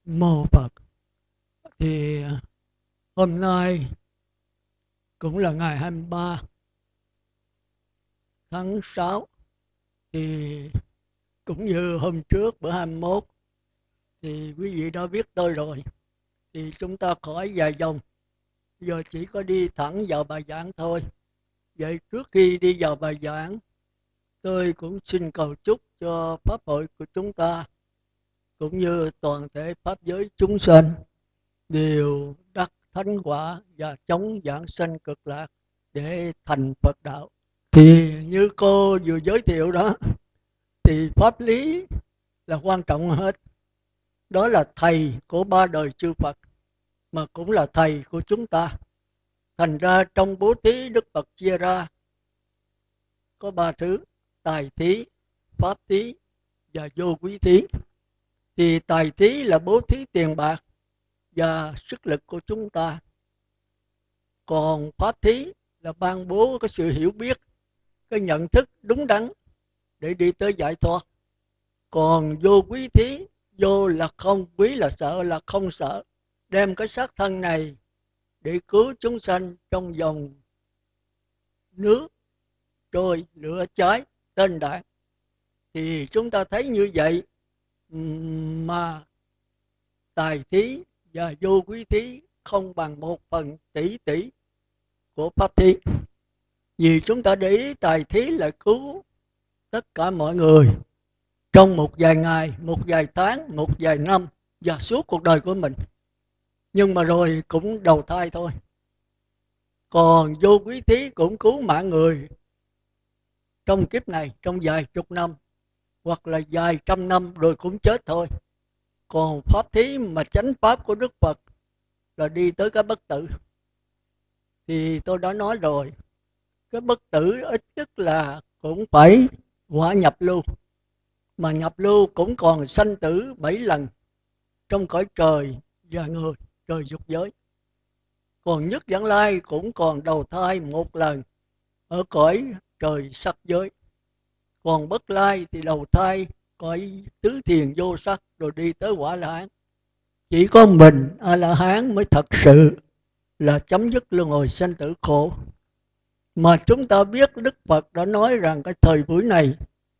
Mô Phật. Thì hôm nay cũng là ngày 23 tháng 6, thì cũng như hôm trước bữa 21 thì quý vị đã biết tôi rồi. Thì chúng ta khỏi dài dòng, giờ chỉ có đi thẳng vào bài giảng thôi. Vậy trước khi đi vào bài giảng, tôi cũng xin cầu chúc cho pháp hội của chúng ta cũng như toàn thể pháp giới chúng sanh đều đắc thánh quả và chống giảng sanh cực lạc để thành Phật đạo. Thì như cô vừa giới thiệu đó, thì pháp lý là quan trọng hết. Đó là thầy của ba đời chư Phật, mà cũng là thầy của chúng ta. Thành ra trong bố thí Đức Phật chia ra có ba thứ: tài thí, pháp thí và vô quý thí. Thì tài thí là bố thí tiền bạc và sức lực của chúng ta. Còn pháp thí là ban bố cái sự hiểu biết, cái nhận thức đúng đắn để đi tới giải thoát. Còn vô quý thí, vô là không, quý là sợ, là không sợ, đem cái xác thân này để cứu chúng sanh trong dòng nước trôi lửa cháy tên đạn. Thì chúng ta thấy như vậy mà tài thí và vô quý thí không bằng 1/1000 của pháp thí. Vì chúng ta để ý tài thí là cứu tất cả mọi người trong một vài ngày, một vài tháng, một vài năm và suốt cuộc đời của mình. Nhưng mà rồi cũng đầu thai thôi. Còn vô quý thí cũng cứu mạng người trong kiếp này, trong vài chục năm hoặc là vài trăm năm rồi cũng chết thôi. Còn pháp thí mà chánh pháp của Đức Phật là đi tới cái bất tử. Thì tôi đã nói rồi, cái bất tử ít nhất là cũng phải quả nhập lưu. Mà nhập lưu cũng còn sanh tử 7 lần trong cõi trời và người, trời dục giới. Còn nhất vãng lai cũng còn đầu thai 1 lần ở cõi trời sắc giới. Còn bất lai thì đầu thai cõi tứ thiền vô sắc rồi đi tới quả La Hán. Chỉ có mình A La Hán mới thật sự là chấm dứt luân hồi sanh tử khổ. Mà chúng ta biết Đức Phật đã nói rằng cái thời buổi này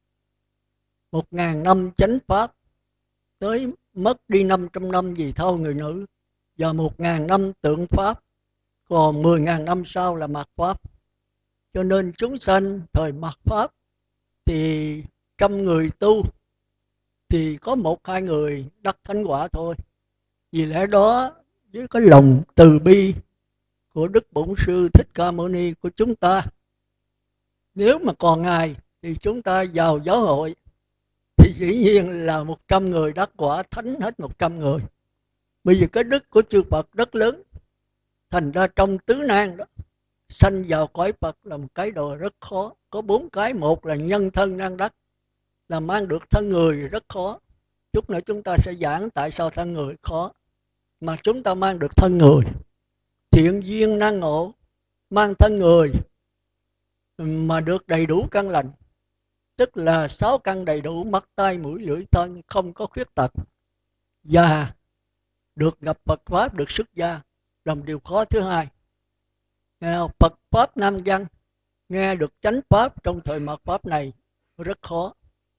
1000 năm chánh pháp, tới mất đi 500 năm vì thâu người nữ, và 1000 năm tượng pháp, còn 10.000 năm sau là mạt pháp. Cho nên chúng sanh thời mạt pháp thì trăm người tu thì có 1-2 người đắc thánh quả thôi. Vì lẽ đó với cái lòng từ bi của Đức Bổn Sư Thích Ca Mâu Ni của chúng ta, nếu mà còn Ngài thì chúng ta vào giáo hội thì dĩ nhiên là 100 người đắc quả thánh hết 100 người. Bởi vì cái đức của chư Phật rất lớn. Thành ra trong tứ nan đó, sanh vào cõi Phật là một cái đồ rất khó. Có 4 cái. Một là nhân thân nan đắc, là mang được thân người rất khó. Chút nữa chúng ta sẽ giảng tại sao thân người khó. Mà chúng ta mang được thân người. Thiện duyên năng ngộ, mang thân người mà được đầy đủ căn lành, tức là 6 căn đầy đủ: mắt, tai, mũi, lưỡi, thân, không có khuyết tật, và được gặp Phật Pháp, được xuất gia, làm điều khó thứ hai. Phật Pháp Nam Văn, nghe được chánh Pháp trong thời mạt Pháp này rất khó.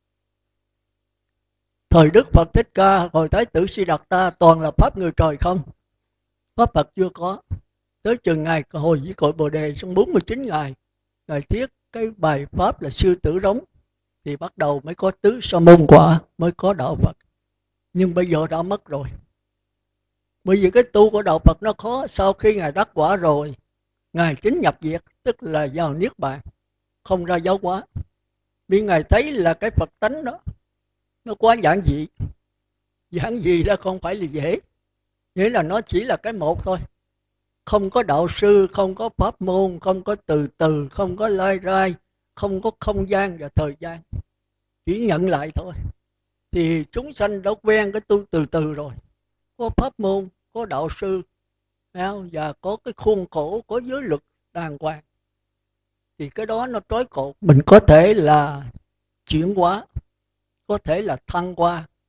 Thời Đức Phật Thích Ca, hồi Thái tử Si Đạt Ta toàn là Pháp người trời không. Pháp Phật chưa có. Tới chừng Ngài hồi với cội Bồ Đề trong 49 ngày, Ngài thiết cái bài Pháp là sư tử rống, thì bắt đầu mới có tứ sa môn quả, mới có đạo Phật. Nhưng bây giờ đã mất rồi. Bởi vì cái tu của đạo Phật nó khó. Sau khi Ngài đắc quả rồi, Ngài chính nhập diệt, tức là vào Niết Bàn, không ra giáo hóa. Vì Ngài thấy là cái Phật tánh đó nó quá giản dị. Giản dị là không phải là dễ, nghĩa là nó chỉ là cái một thôi. Không có đạo sư, không có pháp môn, không có từ từ, không có lai rai, không có không gian và thời gian, chỉ nhận lại thôi. Thì chúng sanh đã quen cái tu từ từ rồi. Có pháp môn, có đạo sư, và có cái khuôn khổ, có giới luật đàng hoàng, thì cái đó nó trói cột. Mình có thể là chuyển hóa, có thể là thăng hoa,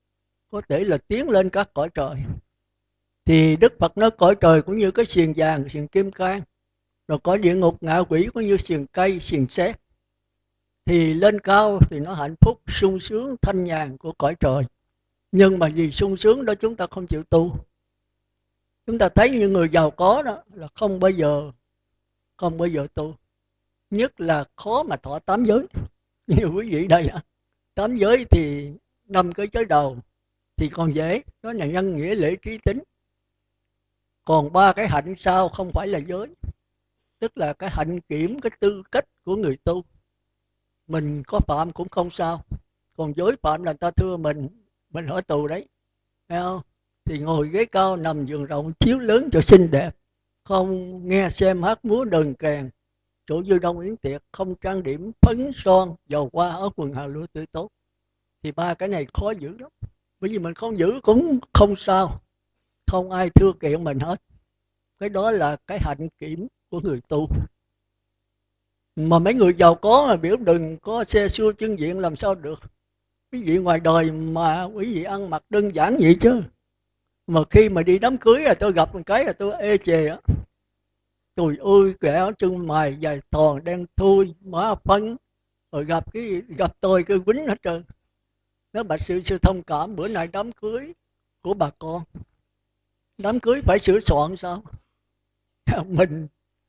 có thể là tiến lên các cõi trời. Thì Đức Phật nói cõi trời cũng như cái xiềng vàng, xiềng kim cang, rồi cõi địa ngục ngạ quỷ cũng như xiềng cây, xiềng sét. Thì lên cao thì nó hạnh phúc, sung sướng, thanh nhàn của cõi trời. Nhưng mà vì sung sướng đó chúng ta không chịu tu. Chúng ta thấy những người giàu có đó là không bao giờ tu. Nhất là khó mà thọ tám giới. Như quý vị đây ạ. Tám giới thì 5 cái giới đầu thì còn dễ, đó là nhân nghĩa lễ trí tính. Còn 3 cái hạnh sau không phải là giới, tức là cái hạnh kiểm, cái tư cách của người tu. Mình có phạm cũng không sao, còn giới phạm là người ta thưa mình ở tù đấy, thấy không? Thì ngồi ghế cao, nằm giường rộng, chiếu lớn cho xinh đẹp, không nghe xem hát múa đờn kèn, chỗ dư đông yến tiệc, không trang điểm phấn son dầu hoa áo quần hà lụa tươi tốt. Thì 3 cái này khó giữ lắm, bởi vì mình không giữ cũng không sao, không ai thưa kiện mình hết. Cái đó là cái hạnh kiểm của người tu. Mà mấy người giàu có mà biểu đừng có xe xua chân diện làm sao được. Quý vị ngoài đời mà quý vị ăn mặc đơn giản vậy chứ, mà khi mà đi đám cưới là tôi gặp một cái là tôi ê chề á. Trời ơi, kẻ chân mày dài thòn đen thui, má phấn, rồi gặp tôi cái quýnh hết trơn. Nó bạch sự thông cảm, bữa nay đám cưới của bà con, đám cưới phải sửa soạn sao? Mình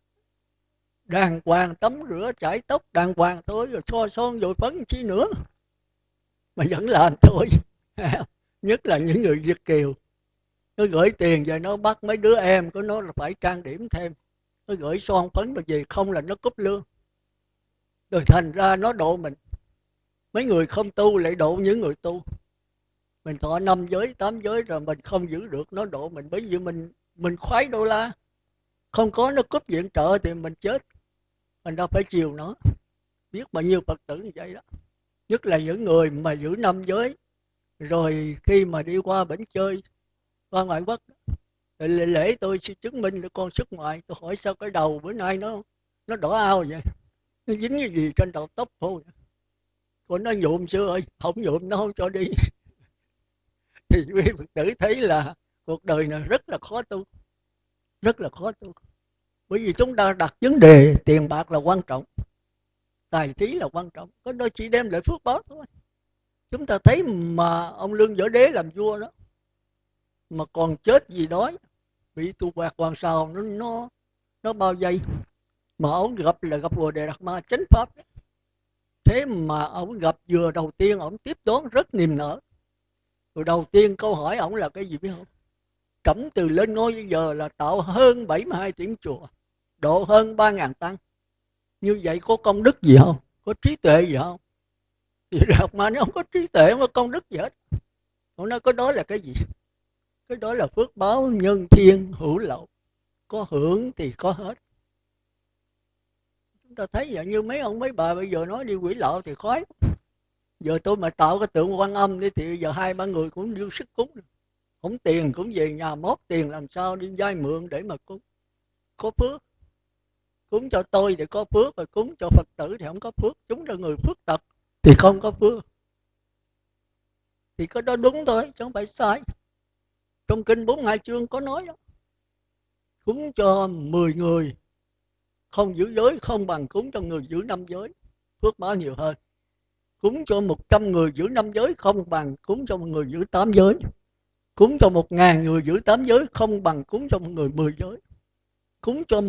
đàng hoàng tắm rửa chải tóc đàng hoàng thôi, rồi so son rồi phấn chi nữa mà vẫn làm thôi. Nhất là những người Việt kiều, nó gửi tiền về nó bắt mấy đứa em của nó là phải trang điểm thêm, nó gửi son phấn rồi gì không là nó cúp lương, rồi thành ra nó độ mình. Mấy người không tu lại độ những người tu. Mình thọ 5 giới 8 giới rồi mình không giữ được, nó độ mình, bởi vì mình khoái đô la, không có nó cúp viện trợ thì mình chết, mình đâu phải chiều nó. Biết bao nhiêu Phật tử như vậy đó, nhất là những người mà giữ 5 giới rồi khi mà đi qua bển chơi, qua ngoại quốc, lễ tôi sẽ chứng minh cho con xuất ngoại. Tôi hỏi sao cái đầu bữa nay nó đỏ ao vậy, nó dính cái gì trên đầu tóc thôi. Còn nó nhuộm xưa ơi, không nhuộm nó không cho đi. Thì quý Phật tử thấy là cuộc đời này rất là khó tu, rất là khó tu. Bởi vì chúng ta đặt vấn đề tiền bạc là quan trọng, tài trí là quan trọng, có đôi chỉ đem lại phước báo thôi. Chúng ta thấy mà ông Lương Võ Đế làm vua đó, mà còn chết vì đói, bị tù quạt hoàng sào nó bao vây, mà ông gặp Bồ Đề Đạt Ma chánh pháp đó. Thế mà ông gặp vừa đầu tiên ông tiếp đón rất niềm nở. Rồi đầu tiên câu hỏi ông là cái gì biết không? Trẫm từ lên ngôi bây giờ là tạo hơn 72 tiếng chùa, độ hơn 3.000 tăng. Như vậy có công đức gì không? Có trí tuệ gì không? Thì Đạt Ma nó không có trí tuệ, không có công đức gì hết. Ông nói có đó là cái gì? Cái đó là phước báo nhân thiên hữu lậu, có hưởng thì có hết. Chúng ta thấy vậy, như mấy ông mấy bà bây giờ nói đi quỷ lậu thì khoái. Giờ tôi mà tạo cái tượng Quan Âm đi thì giờ 2-3 người cũng dư sức cúng. Không tiền cũng về nhà mót tiền làm sao đi vay mượn để mà cúng. Có phước. Cúng cho tôi thì có phước, rồi cúng cho Phật tử thì không có phước. Chúng là người phước tật thì không có phước. Thì cái đó đúng thôi, chứ không phải sai. Trong kinh 42 chương có nói đó. Cúng cho 10 người không giữ giới không bằng cúng cho người giữ 5 giới, phước báo nhiều hơn. Cúng cho 100 người giữ 5 giới không bằng cúng cho một người giữ 8 giới. Cúng cho 1.000 người giữ 8 giới không bằng cúng cho một người 10 giới. Cúng cho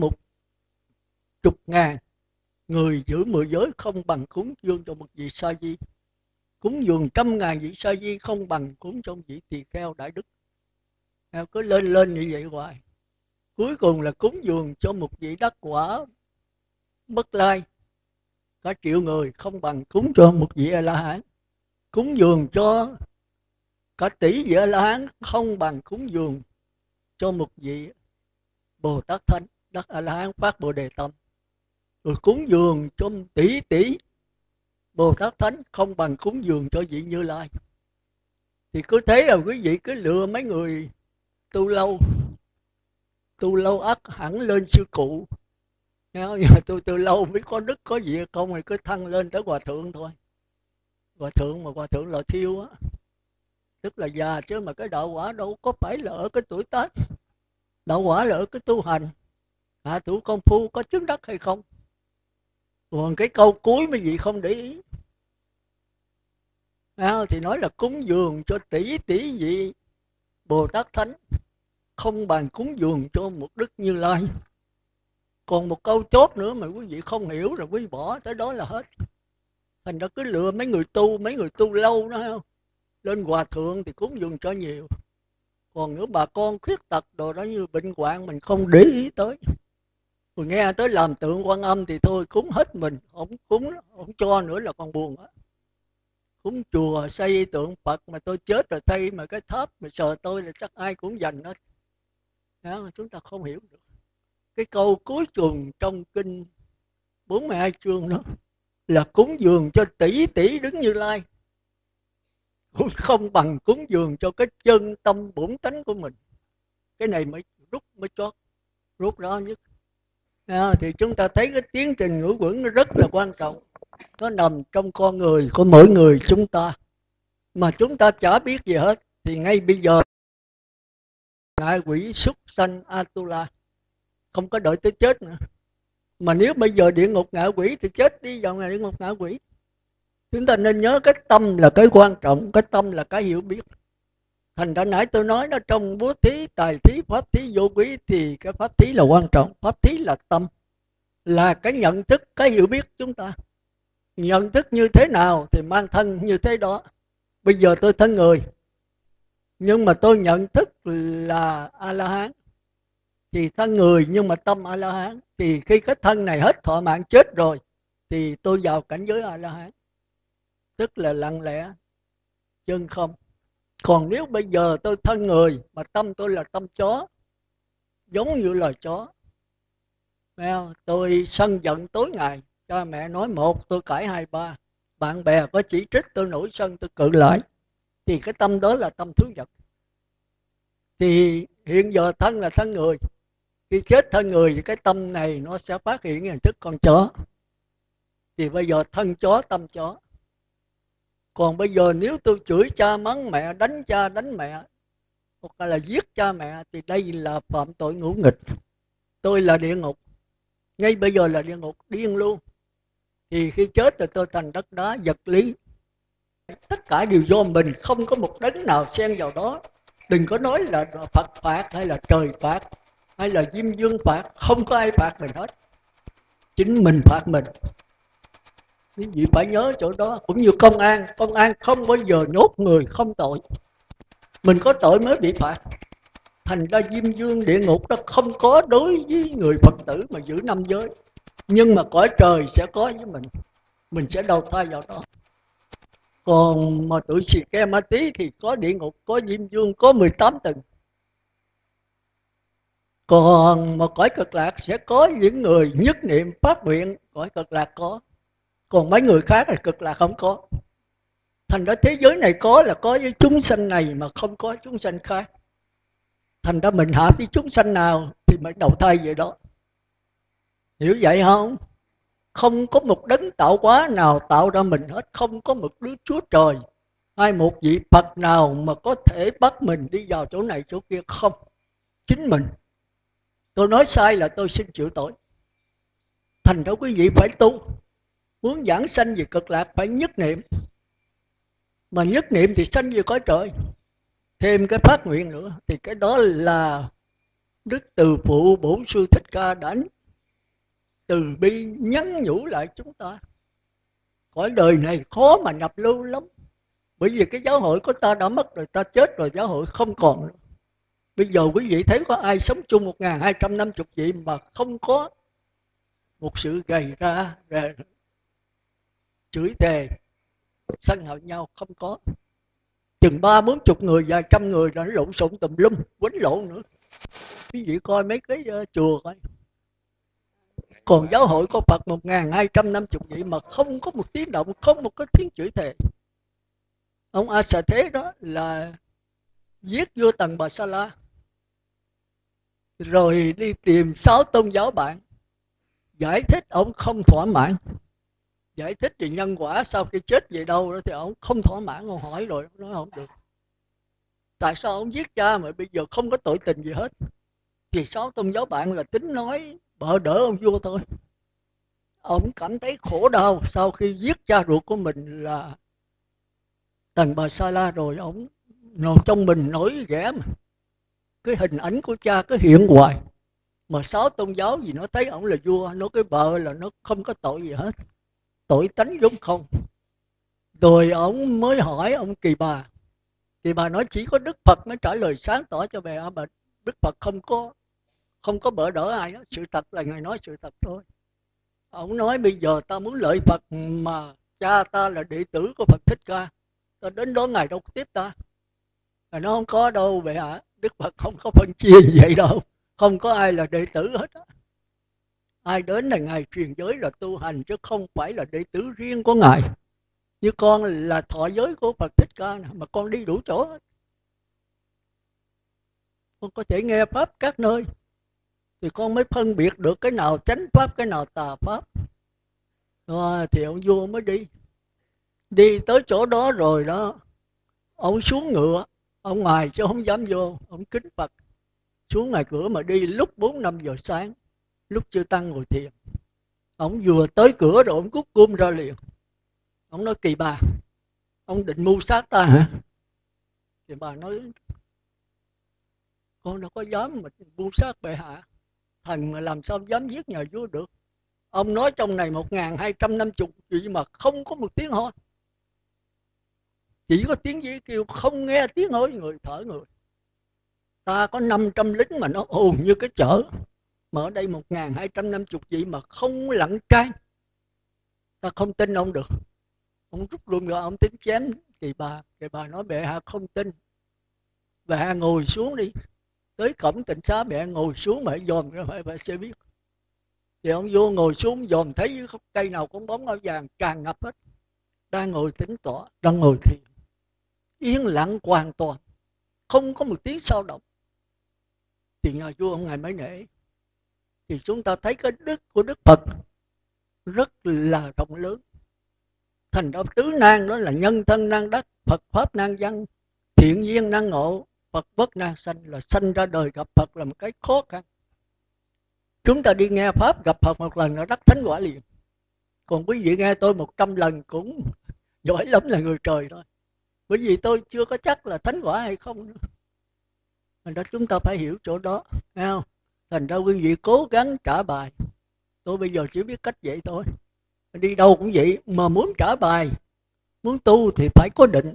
10.000 người giữ 10 giới không bằng cúng dường cho một vị sa di. Cúng dường 100.000 vị sa di không bằng cúng cho một vị tỳ kheo đại đức. Cứ lên như vậy hoài. Cuối cùng là cúng dường cho một vị đắc quả bất lai cả triệu người không bằng cúng cho một vị A La Hán. Cúng dường cho cả tỷ vị A La Hán không bằng cúng dường cho một vị Bồ Tát Thánh đắc A La Hán phát Bồ Đề Tâm. Rồi cúng dường cho tỷ tỷ Bồ Tát Thánh không bằng cúng dường cho vị Như Lai. Thì cứ thấy là quý vị cứ lựa mấy người tu lâu ắt hẳn lên sư cụ. Nhưng mà tôi từ lâu mới có đức có gì không thì cứ thăng lên tới hòa thượng thôi. Hòa thượng mà hòa thượng là thiêu á, tức là già, chứ mà cái đạo quả đâu có phải là ở cái tuổi tác. Đạo quả là ở cái tu hành, hạ thủ công phu có chứng đắc hay không. Còn cái câu cuối mấy vị không để ý, thì nói là cúng dường cho tỷ tỷ vị Bồ Tát Thánh, không bằng cúng dường cho một Đức Như Lai. Còn một câu chốt nữa mà quý vị không hiểu rồi quý vị bỏ tới đó là hết. Thành ra cứ lựa mấy người tu lâu đó, không lên hòa thượng thì cúng dường cho nhiều. Còn nếu bà con khuyết tật đồ đó như bệnh hoạn mình không để ý tới. Rồi nghe tới làm tượng Quan Âm thì thôi cúng hết mình, không cúng, không cho nữa là còn buồn á. Cúng chùa xây tượng Phật mà tôi chết rồi xây mà cái tháp mà sờ tôi là chắc ai cũng dành hết. Đó, chúng ta không hiểu được. Cái câu cuối cùng trong kinh 42 chương đó là cúng dường cho tỷ tỷ Đức Như Lai, cũng không bằng cúng dường cho cái chân tâm bổn tánh của mình. Cái này mới rút ra nhất. Thì chúng ta thấy cái tiến trình ngũ quẩn nó rất là quan trọng. Nó nằm trong con người của mỗi người chúng ta, mà chúng ta chả biết gì hết. Thì ngay bây giờ ngạ quỷ súc sanh Atula, không có đợi tới chết nữa. Mà nếu bây giờ địa ngục ngạ quỷ thì chết đi vào địa ngục ngạ quỷ. Chúng ta nên nhớ cái tâm là cái quan trọng, cái tâm là cái hiểu biết. Thành ra nãy tôi nói nó trong bố thí, tài thí, pháp thí, vô quý thì cái pháp thí là quan trọng. Pháp thí là tâm, là cái nhận thức, cái hiểu biết chúng ta. Nhận thức như thế nào thì mang thân như thế đó. Bây giờ tôi thân người, nhưng mà tôi nhận thức là A-la-hán, thì thân người nhưng mà tâm A-la-hán. Thì khi cái thân này hết thọ mạng chết rồi thì tôi vào cảnh giới A-la-hán, tức là lặng lẽ, chân không. Còn nếu bây giờ tôi thân người mà tâm tôi là tâm chó, giống như loài chó, tôi sân giận tối ngày, cha mẹ nói một tôi cãi hai ba, bạn bè có chỉ trích tôi nổi sân tôi cự lại, thì cái tâm đó là tâm thú vật. Thì hiện giờ thân là thân người, khi chết thân người thì cái tâm này nó sẽ phát hiện hình thức con chó. Thì bây giờ thân chó tâm chó. Còn bây giờ nếu tôi chửi cha mắng mẹ, đánh cha đánh mẹ, hoặc là giết cha mẹ, thì đây là phạm tội ngũ nghịch. Tôi là địa ngục, ngay bây giờ là địa ngục điên luôn. Thì khi chết thì tôi thành đất đá vật lý. Tất cả đều do mình, không có một đấng nào xen vào đó. Đừng có nói là Phật phạt hay là trời phạt hay là Diêm Dương phạt, không có ai phạt mình hết, chính mình phạt mình. Quý vị phải nhớ chỗ đó. Cũng như công an không bao giờ nhốt người không tội, mình có tội mới bị phạt. Thành ra Diêm Dương địa ngục đó không có đối với người Phật tử mà giữ năm giới, nhưng mà cõi trời sẽ có với mình sẽ đầu thai vào đó. Còn mà tụi xì ke ma tí thì có địa ngục, có Diêm Dương, có 18 tầng. Còn mà cõi cực lạc sẽ có những người nhất niệm phát nguyện, cõi cực lạc có. Còn mấy người khác là cực lạc không có. Thành ra thế giới này có là có với chúng sanh này, mà không có chúng sanh khác. Thành ra mình hạ với chúng sanh nào thì mình đầu thai vậy đó. Hiểu vậy không? Không có một đấng tạo hóa nào tạo ra mình hết. Không có một đứa Chúa Trời hay một vị Phật nào mà có thể bắt mình đi vào chỗ này chỗ kia. Không, chính mình. Tôi nói sai là tôi xin chịu tội. Thành ra quý vị phải tu. Muốn giảng sanh về cực lạc phải nhất niệm. Mà nhất niệm thì sanh về cõi trời. Thêm cái phát nguyện nữa thì cái đó là Đức Từ Phụ Bổn Sư Thích Ca đã từ bi nhắn nhủ lại chúng ta. Cõi đời này khó mà nhập lưu lắm. Bởi vì cái giáo hội của ta đã mất rồi, ta chết rồi, giáo hội không còn nữa. Bây giờ quý vị thấy có ai sống chung 1250 vị mà không có một sự gầy ra chửi thề sân hận nhau, không có. Chừng 30-40 người, vài trăm người rồi nó lộn xộn tùm lum, quýnh lộn nữa. Quý vị coi mấy cái chùa coi. Còn giáo hội có Phật 1250 vị mà không có một tiếng động, không một cái tiếng chửi thề. Ông A Xà Thế đó là giết vua Tần Bà Sa La, rồi đi tìm 6 tôn giáo bạn, giải thích ông không thỏa mãn. Giải thích thì nhân quả sau khi chết về đâu đó thì ông không thỏa mãn, ông hỏi rồi nói không được. tại sao ông giết cha mà bây giờ không có tội tình gì hết? Thì sáu tôn giáo bạn là tính nói bợ đỡ ông vua thôi. Ông cảm thấy khổ đau sau khi giết cha ruột của mình là Tần Bà Sa La rồi. Ông trong mình nổi ghẻ mà cái hình ảnh của cha cứ hiện hoài. Mà sáu tôn giáo gì nó thấy ông là vua, nó cái bợ là nó không có tội gì hết, tội tánh đúng không. Rồi ông mới hỏi ông Kỳ Bà. Kỳ Bà nói chỉ có Đức Phật mới trả lời sáng tỏ cho bà, mà Đức Phật không có bỡ đỡ ai đó. Sự thật là Ngài nói sự thật thôi. Ông nói bây giờ ta muốn lợi Phật mà cha ta là đệ tử của Phật Thích Ca, ta đến đó Ngài đâu có tiếp ta. Ngài nói không có đâu vậy hả? Đức Phật không có phân chia như vậy đâu. Không có ai là đệ tử hết á. Ai đến là Ngài truyền giới là tu hành, chứ không phải là đệ tử riêng của Ngài. Như con là thọ giới của Phật Thích Ca mà con đi đủ chỗ hết. Con có thể nghe Pháp các nơi, thì con mới phân biệt được cái nào chánh Pháp, cái nào tà Pháp. Thì ông vua mới đi tới chỗ đó rồi đó. Ông xuống ngựa, ông ngoài chứ không dám vô. Ông kính Phật, xuống ngoài cửa mà đi lúc 4-5 giờ sáng, lúc chưa tăng ngồi thiền. Ông vừa tới cửa rồi ông cút cung ra liền. Ông nói Kỳ Bà, ông định mưu sát ta hả? Thì bà nói con đâu có dám mà mưu sát bệ hạ. Thần mà làm sao dám giết nhà vua được. Ông nói trong này 1250 gì mà không có một tiếng ho. Chỉ có tiếng gì kêu, không nghe tiếng hỏi người thở người. Ta có 500 lính mà nó ồn như cái chợ, mà ở đây 1250 gì mà không lặng trai. Ta không tin ông được. Ông rút luôn rồi ông tính chém Kỳ Bà. Kỳ Bà nói bệ hạ không tin, bệ hạ ngồi xuống đi, tới cổng tịnh xá bệ hạ ngồi xuống mà dòm ra bệ sẽ biết. Thì ông vua ngồi xuống dòm thấy dưới gốc cây nào cũng bóng áo vàng tràn ngập hết. Đang ngồi tĩnh tọa, đang ngồi thiền, yên lặng hoàn toàn, không có một tiếng sao động. Thì nhà vua ông Ngài mới nể. Thì chúng ta thấy cái đức của Đức Phật rất là rộng lớn. Thành ra tứ nan đó là nhân thân nan đắc, Phật pháp nan văn, thiện duyên nan ngộ, Phật bất nan sanh. Là sanh ra đời gặp Phật là một cái khó khăn. Chúng ta đi nghe Pháp gặp Phật một lần nó đắc thánh quả liền. Còn quý vị nghe tôi 100 lần cũng giỏi lắm là người trời thôi. Bởi vì tôi chưa có chắc là thánh quả hay không nữa. Thành ra chúng ta phải hiểu chỗ đó, nghe không? Thành ra quý vị cố gắng trả bài. Tôi bây giờ chỉ biết cách vậy thôi. Đi đâu cũng vậy, mà muốn trả bài, muốn tu thì phải có định.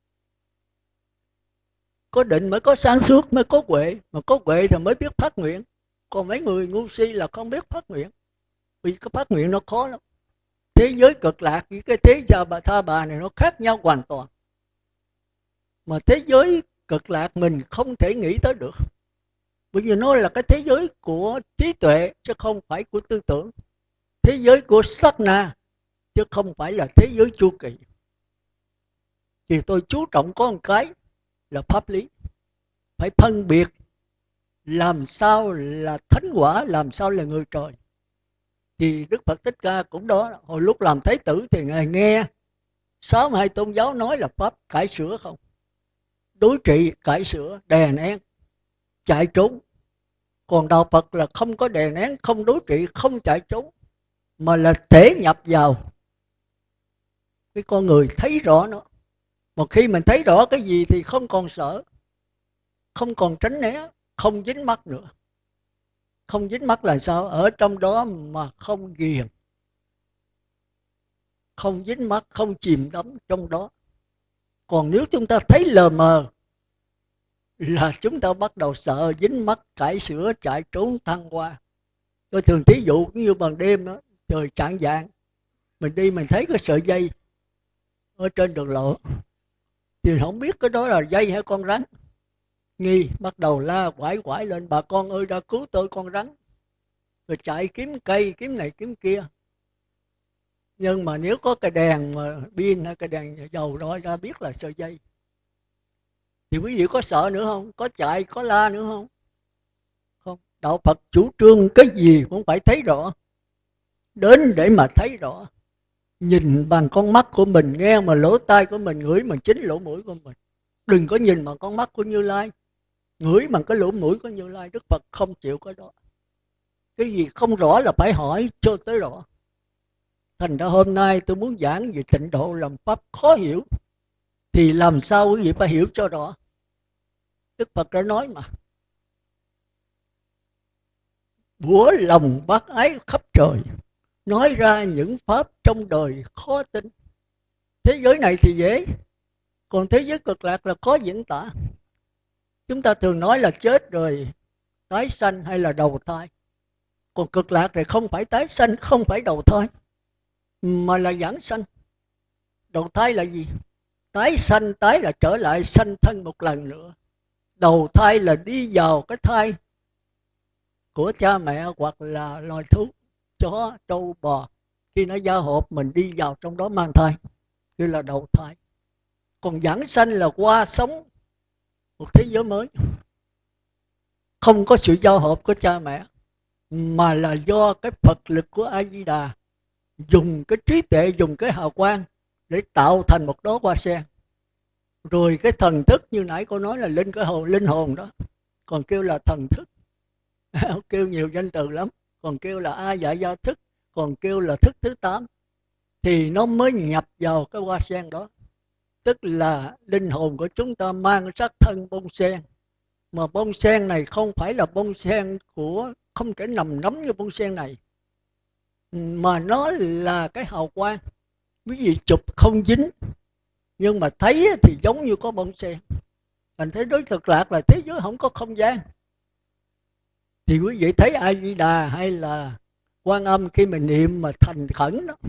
Có định mới có sáng suốt, mới có huệ. Mà có huệ thì mới biết phát nguyện. Còn mấy người ngu si là không biết phát nguyện. Vì cái phát nguyện nó khó lắm. Thế giới cực lạc với cái thế gia bà tha bà này nó khác nhau hoàn toàn. Mà thế giới cực lạc mình không thể nghĩ tới được. Bởi vì nó là cái thế giới của trí tuệ chứ không phải của tư tưởng. Thế giới của sát na chứ không phải là thế giới chu kỳ. Thì tôi chú trọng có một cái là pháp lý. Phải phân biệt làm sao là thánh quả, làm sao là người trời. Thì Đức Phật Thích Ca cũng đó. Hồi lúc làm Thái tử thì Ngài nghe 62 tôn giáo nói là pháp cải sửa không. Đối trị, cải sửa, đè nén, chạy trốn. Còn đạo Phật là không có đè nén, không đối trị, không chạy trốn, mà là thể nhập vào cái con người, thấy rõ nó. Một khi mình thấy rõ cái gì thì không còn sợ, không còn tránh né, không dính mắc nữa. Không dính mắc là sao? Ở trong đó mà không ghiền, không dính mắc, không chìm đắm trong đó. Còn nếu chúng ta thấy lờ mờ là chúng ta bắt đầu sợ, dính mắc, cải sửa, chạy trốn, thăng hoa. Tôi thường thí dụ cũng như ban đêm đó, trời chạng vạng, mình đi mình thấy cái sợi dây ở trên đường lộ, thì không biết cái đó là dây hay con rắn. Nghi, bắt đầu la quải lên, bà con ơi ra cứu tôi con rắn. Rồi chạy kiếm cây, kiếm này kiếm kia. Nhưng mà nếu có cái đèn mà pin hay cái đèn dầu rồi ra biết là sợi dây, thì quý vị có sợ nữa không? Có chạy, có la nữa không? Không. Đạo Phật chủ trương cái gì cũng phải thấy rõ. Đến để mà thấy rõ. Nhìn bằng con mắt của mình, nghe mà lỗ tai của mình, ngửi bằng chính lỗ mũi của mình. Đừng có nhìn bằng con mắt của Như Lai, ngửi bằng cái lỗ mũi của Như Lai. Đức Phật không chịu cái đó. Cái gì không rõ là phải hỏi cho tới rõ. Thành ra hôm nay tôi muốn giảng về tịnh độ làm pháp khó hiểu, thì làm sao quý vị phải hiểu cho rõ. Đức Phật đã nói mà, bủa lòng bác ái khắp trời, nói ra những pháp trong đời khó tin. Thế giới này thì dễ, còn thế giới cực lạc là khó diễn tả. Chúng ta thường nói là chết rồi tái sanh hay là đầu thai. Còn cực lạc thì không phải tái sanh, không phải đầu thai, mà là giảng sanh. Đầu thai là gì? Tái sanh, tái là trở lại sanh thân một lần nữa. Đầu thai là đi vào cái thai của cha mẹ hoặc là loài thú, chó, trâu, bò. Khi nó giao hợp mình đi vào trong đó mang thai, như là đầu thai. Còn giảng sanh là qua sống một thế giới mới, không có sự giao hợp của cha mẹ, mà là do cái Phật lực của A Di Đà dùng cái trí tuệ, dùng cái hào quang để tạo thành một đóa hoa sen. Rồi cái thần thức như nãy cô nói là linh hồn đó, còn kêu là thần thức. Kêu nhiều danh từ lắm, còn kêu là A Dạ Gia thức, còn kêu là thức thứ 8. Thì nó mới nhập vào cái hoa sen đó. Tức là linh hồn của chúng ta mang sắc thân bông sen. Mà bông sen này không phải là bông sen của, không thể nằm nắm như bông sen này, mà nó là cái hào quang. Quý vị chụp không dính, nhưng mà thấy thì giống như có bông sen. Thành thế giới cực lạc là thế giới không có không gian. Thì quý vị thấy A Di Đà hay là Quan Âm khi mình niệm mà thành khẩn đó,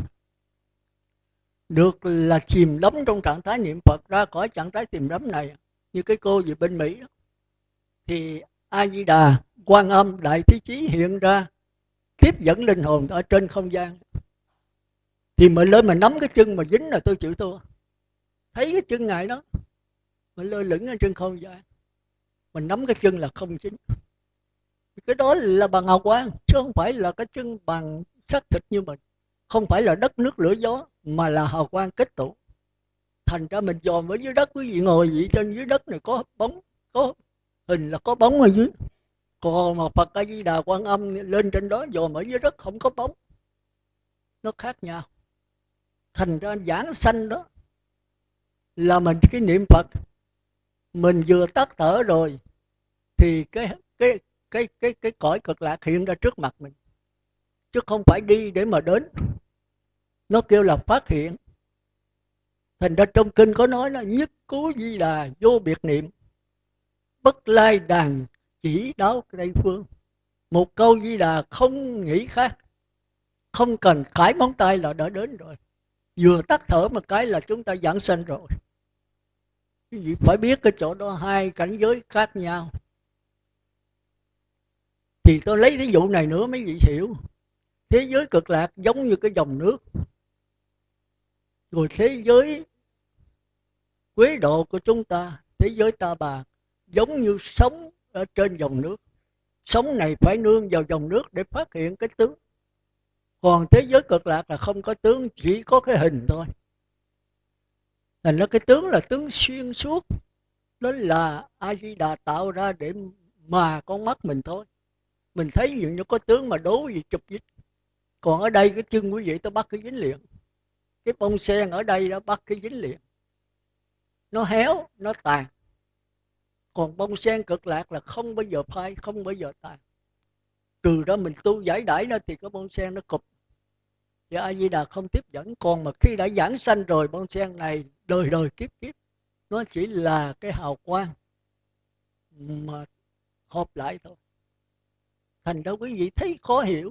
được là chìm đắm trong trạng thái niệm Phật, ra khỏi trạng thái chìm đắm này. Như cái cô gì bên Mỹ đó, thì A Di Đà, Quan Âm, Đại Thế Chí hiện ra tiếp dẫn linh hồn ở trên không gian. Thì mình lên mà nắm cái chân mà dính là tôi chịu thua. Thấy cái chân ngài đó mình lơ lửng ở trên không gian, mình nắm cái chân là không dính. Cái đó là bằng hào quang, chứ không phải là cái chân bằng xác thịt như mình. Không phải là đất nước lửa gió, mà là hào quang kết tụ. Thành ra mình dòm ở dưới đất, quý vị ngồi vậy trên dưới đất này có bóng, có hình là có bóng ở dưới. Còn mà Phật A Di Đà Quan Âm lên trên đó dòm ở dưới đất không có bóng. Nó khác nhau. Thành ra giảng sanh đó là mình cái niệm Phật, mình vừa tắt thở rồi thì cái cõi cực lạc hiện ra trước mặt mình, chứ không phải đi để mà đến. Nó kêu là phát hiện. Thành ra trong kinh có nói là nhất cú Di Đà vô biệt niệm, bất lai đàn chỉ đáo Tây phương. Một câu Di Đà không nghĩ khác, không cần khải móng tay là đã đến rồi. Vừa tắt thở một cái là chúng ta giảng sanh rồi. Quý vị phải biết cái chỗ đó hai cảnh giới khác nhau. Thì tôi lấy ví dụ này nữa mấy vị hiểu. Thế giới cực lạc giống như cái dòng nước, rồi thế giới quế độ của chúng ta, thế giới Ta Bà, giống như sống ở trên dòng nước. Sống này phải nương vào dòng nước để phát hiện cái tướng. Còn thế giới cực lạc là không có tướng, chỉ có cái hình thôi. Thành ra cái tướng là tướng xuyên suốt. Đó là A Di Đà tạo ra để mà con mắt mình thôi. Mình thấy như có tướng mà đố gì chụp dính. Còn ở đây cái chân quý vị tôi bắt cái dính liền. Cái bông sen ở đây đó bắt cái dính liền. Nó héo, nó tàn. Còn bông sen cực lạc là không bao giờ phai, không bao giờ tàn. Trừ đó mình tu giải đãi nó thì cái bông sen nó cụp. Và A Di Đà không tiếp dẫn. Còn mà khi đã giảng sanh rồi, bông sen này đời đời kiếp kiếp, nó chỉ là cái hào quang mà hợp lại thôi. Thành ra quý vị thấy khó hiểu.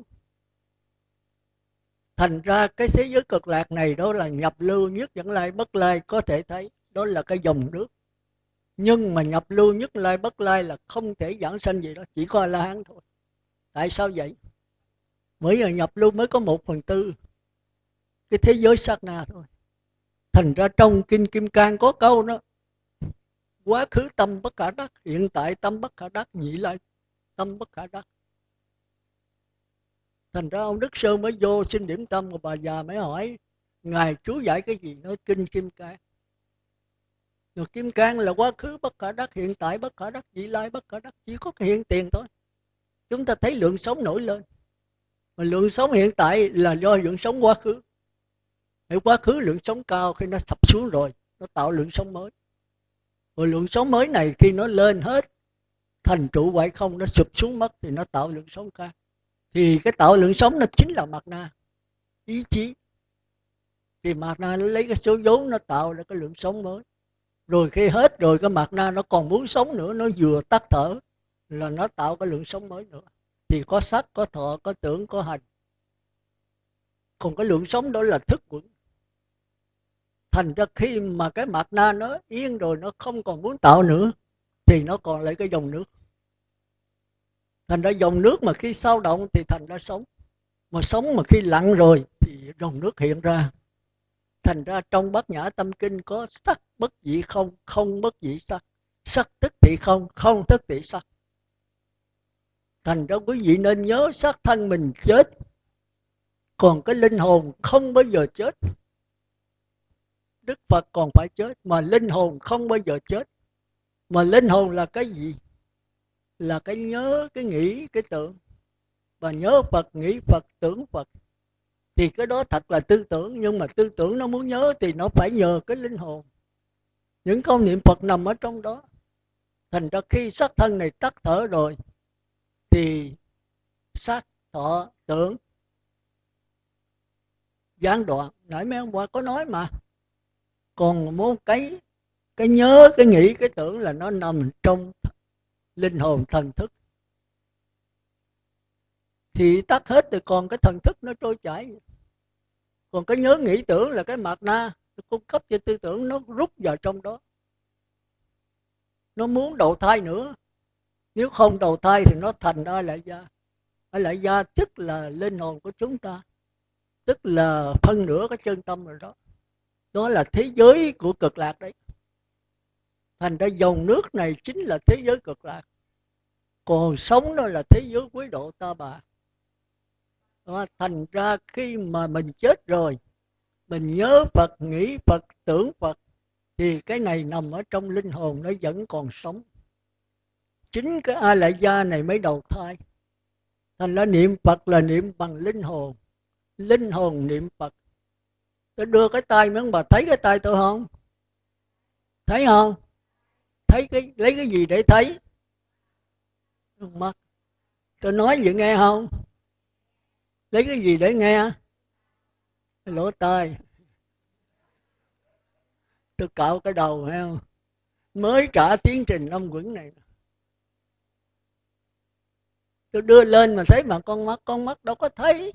Thành ra cái thế giới cực lạc này đó là nhập lưu nhất dẫn lai bất lai, có thể thấy đó là cái dòng nước. Nhưng mà nhập lưu nhất lai bất lai là không thể giảng sanh gì đó, chỉ có A-la-hán thôi. Tại sao vậy? Mới giờ nhập lưu mới có 1/4 cái thế giới sát na thôi. Thành ra trong Kinh Kim Cang có câu đó: quá khứ tâm bất khả đắc, hiện tại tâm bất khả đắc, nhị lai tâm bất khả đắc. Thành ra ông Đức Sơn mới vô xin điểm tâm, của bà già mới hỏi: Ngài chú giải cái gì? Nói Kinh Kim Cang. Rồi kim cang là quá khứ bất khả đắc, hiện tại bất khả đắc, vị lai bất khả đắc, chỉ có cái hiện tiền thôi. Chúng ta thấy lượng sống nổi lên, mà lượng sống hiện tại là do lượng sống quá khứ. Ở quá khứ lượng sống cao, khi nó sập xuống rồi nó tạo lượng sống mới. Rồi lượng sống mới này khi nó lên hết thành trụ hoại không, nó sụp xuống mất thì nó tạo lượng sống khác. Thì cái tạo lượng sống nó chính là mạt na, ý chí. Thì mạt na nó lấy cái số vốn nó tạo ra cái lượng sống mới. Rồi khi hết rồi cái mạt na nó còn muốn sống nữa, nó vừa tắt thở là nó tạo cái lượng sống mới nữa. Thì có sắc, có thọ, có tưởng, có hành. Còn cái lượng sống đó là thức quẩn. Thành ra khi mà cái mạt na nó yên rồi, nó không còn muốn tạo nữa, thì nó còn lại cái dòng nước. Thành ra dòng nước mà khi sao động thì thành ra sống. Mà sống mà khi lặng rồi thì dòng nước hiện ra. Thành ra trong Bát Nhã Tâm Kinh có sắc bất dị không, không bất dị sắc. Sắc tức thị không, không tức thị sắc. Thành ra quý vị nên nhớ xác thân mình chết, còn cái linh hồn không bao giờ chết. Đức Phật còn phải chết, mà linh hồn không bao giờ chết. Mà linh hồn là cái gì? Là cái nhớ, cái nghĩ, cái tưởng. Và nhớ Phật, nghĩ Phật, tưởng Phật. Thì cái đó thật là tư tưởng, nhưng mà tư tưởng nó muốn nhớ thì nó phải nhờ cái linh hồn. Những câu niệm Phật nằm ở trong đó. Thành ra khi xác thân này tắt thở rồi thì sắc, thọ, tưởng gián đoạn. Nãy mấy hôm qua có nói mà. Còn một cái nhớ, cái nghĩ, cái tưởng là nó nằm trong linh hồn thần thức. Thì tắt hết thì còn cái thần thức nó trôi chảy. Còn cái nhớ nghĩ tưởng là cái mạt na cung cấp cho tư tưởng, nó rút vào trong đó. Nó muốn đầu thai nữa. Nếu không đầu thai thì nó thành A Lại Gia. A Lại Gia tức là linh hồn của chúng ta, tức là phân nửa cái chân tâm rồi đó. Đó là thế giới của cực lạc đấy. Thành ra dòng nước này chính là thế giới cực lạc. Còn sống đó là thế giới quý độ ta bà. Đó, thành ra khi mà mình chết rồi, mình nhớ Phật, nghĩ Phật, tưởng Phật, thì cái này nằm ở trong linh hồn, nó vẫn còn sống. Chính cái A Lại Gia này mới đầu thai. Thành ra niệm Phật là niệm bằng linh hồn. Linh hồn niệm Phật. Tôi đưa cái tay mấy ông bà thấy cái tay tôi không? Thấy không? Thấy cái, lấy cái gì để thấy? Mắt. Tôi nói vậy nghe không? Lấy cái gì để nghe? Lỗ tai. Tôi cạo cái đầu hay không? Mới trả tiến trình âm quẩn này. Tôi đưa lên mà thấy mà con mắt đâu có thấy.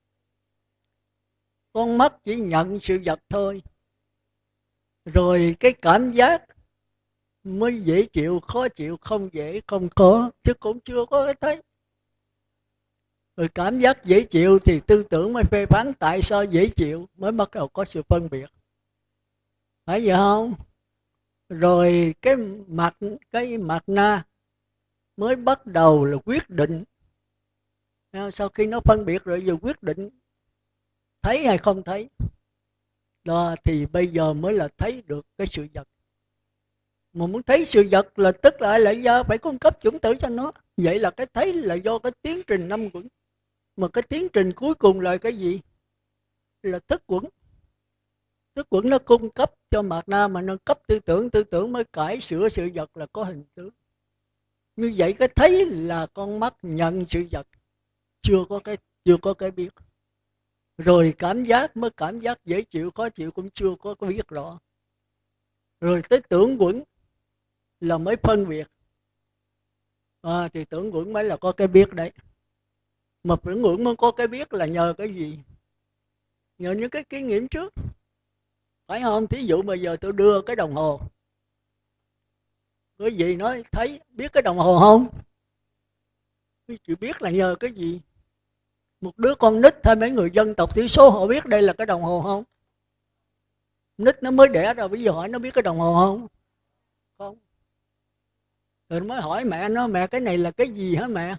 Con mắt chỉ nhận sự vật thôi. Rồi cái cảm giác mới dễ chịu, khó chịu, không dễ, không có, chứ cũng chưa có cái thấy. Rồi cảm giác dễ chịu thì tư tưởng mới phê phán tại sao dễ chịu, mới bắt đầu có sự phân biệt. Phải vậy không? Rồi cái mặt na mới bắt đầu là quyết định. Sau khi nó phân biệt rồi giờ quyết định thấy hay không thấy. Đó thì bây giờ mới là thấy được cái sự vật. Mà muốn thấy sự vật là tức là lại do phải cung cấp chủng tử cho nó. Vậy là cái thấy là do cái tiến trình năm quẩn. Mà cái tiến trình cuối cùng là cái gì? Là thức quẩn. Thức quẩn nó cung cấp cho mạt na, mà nó cấp tư tưởng mới cải sửa sự vật là có hình tướng. Như vậy cái thấy là con mắt nhận sự vật, chưa có cái biết. Rồi cảm giác mới cảm giác dễ chịu, khó chịu cũng chưa có cái biết rõ. Rồi tới tưởng quẩn là mới phân biệt. Thì tưởng quẩn mới là có cái biết đấy. Mà tưởng quẩn mới có cái biết là nhờ cái gì? Nhờ những cái kinh nghiệm trước. Phải không? Thí dụ bây giờ tôi đưa cái đồng hồ, cái gì nói thấy biết cái đồng hồ không? Chị biết là nhờ cái gì? Một đứa con nít hay mấy người dân tộc thiểu số họ biết đây là cái đồng hồ không? Nít nó mới đẻ ra, bây giờ hỏi nó biết cái đồng hồ không? Không. Rồi mới hỏi mẹ nó, mẹ cái này là cái gì hả mẹ?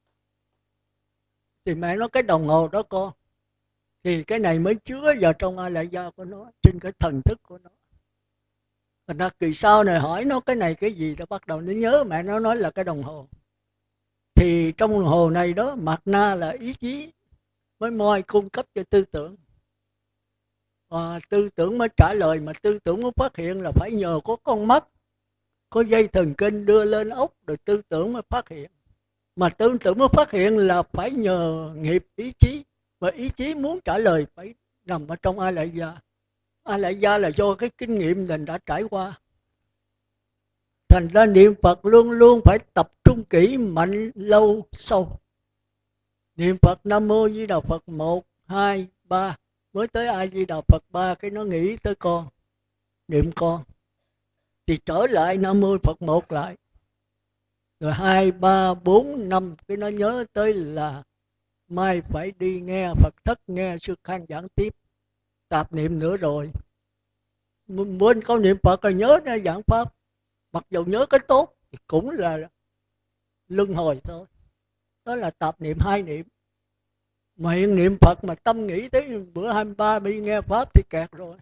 Thì mẹ nói cái đồng hồ đó con. Thì cái này mới chứa vào trong A Lại Gia của nó, trên cái thần thức của nó. Thành ra kỳ sau này hỏi nó cái này cái gì, nó bắt đầu nó nhớ mẹ nó nói là cái đồng hồ. Thì trong đồng hồ này đó, mặt na là ý chí mới moi cung cấp cho tư tưởng. Và tư tưởng mới trả lời, mà tư tưởng mới phát hiện là phải nhờ có con mắt, có dây thần kinh đưa lên ốc, rồi tư tưởng mới phát hiện. Mà tư tưởng mới phát hiện là phải nhờ nghiệp ý chí, và ý chí muốn trả lời phải nằm ở trong a lại gia. A lại gia là do cái kinh nghiệm mình đã trải qua. Thành ra niệm Phật luôn luôn phải tập trung kỹ, mạnh, lâu, sâu. Niệm Phật Nam Mô Di Đà Phật 1, 2, 3, mới tới A Di Đà Phật 3 cái nó nghĩ tới con, niệm con. Thì trở lại Nam Mô Phật 1 lại. Rồi 2, 3, 4, 5 cái nó nhớ tới là mai phải đi nghe Phật thất, nghe sư Khang giảng tiếp. Tạp niệm nữa rồi. Quên câu niệm Phật rồi nhớ ra giảng pháp. Mặc dù nhớ cái tốt thì cũng là luân hồi thôi. Đó là tạp niệm 2 niệm. Mà hiện niệm Phật mà tâm nghĩ tới bữa 23 bị nghe pháp thì kẹt rồi.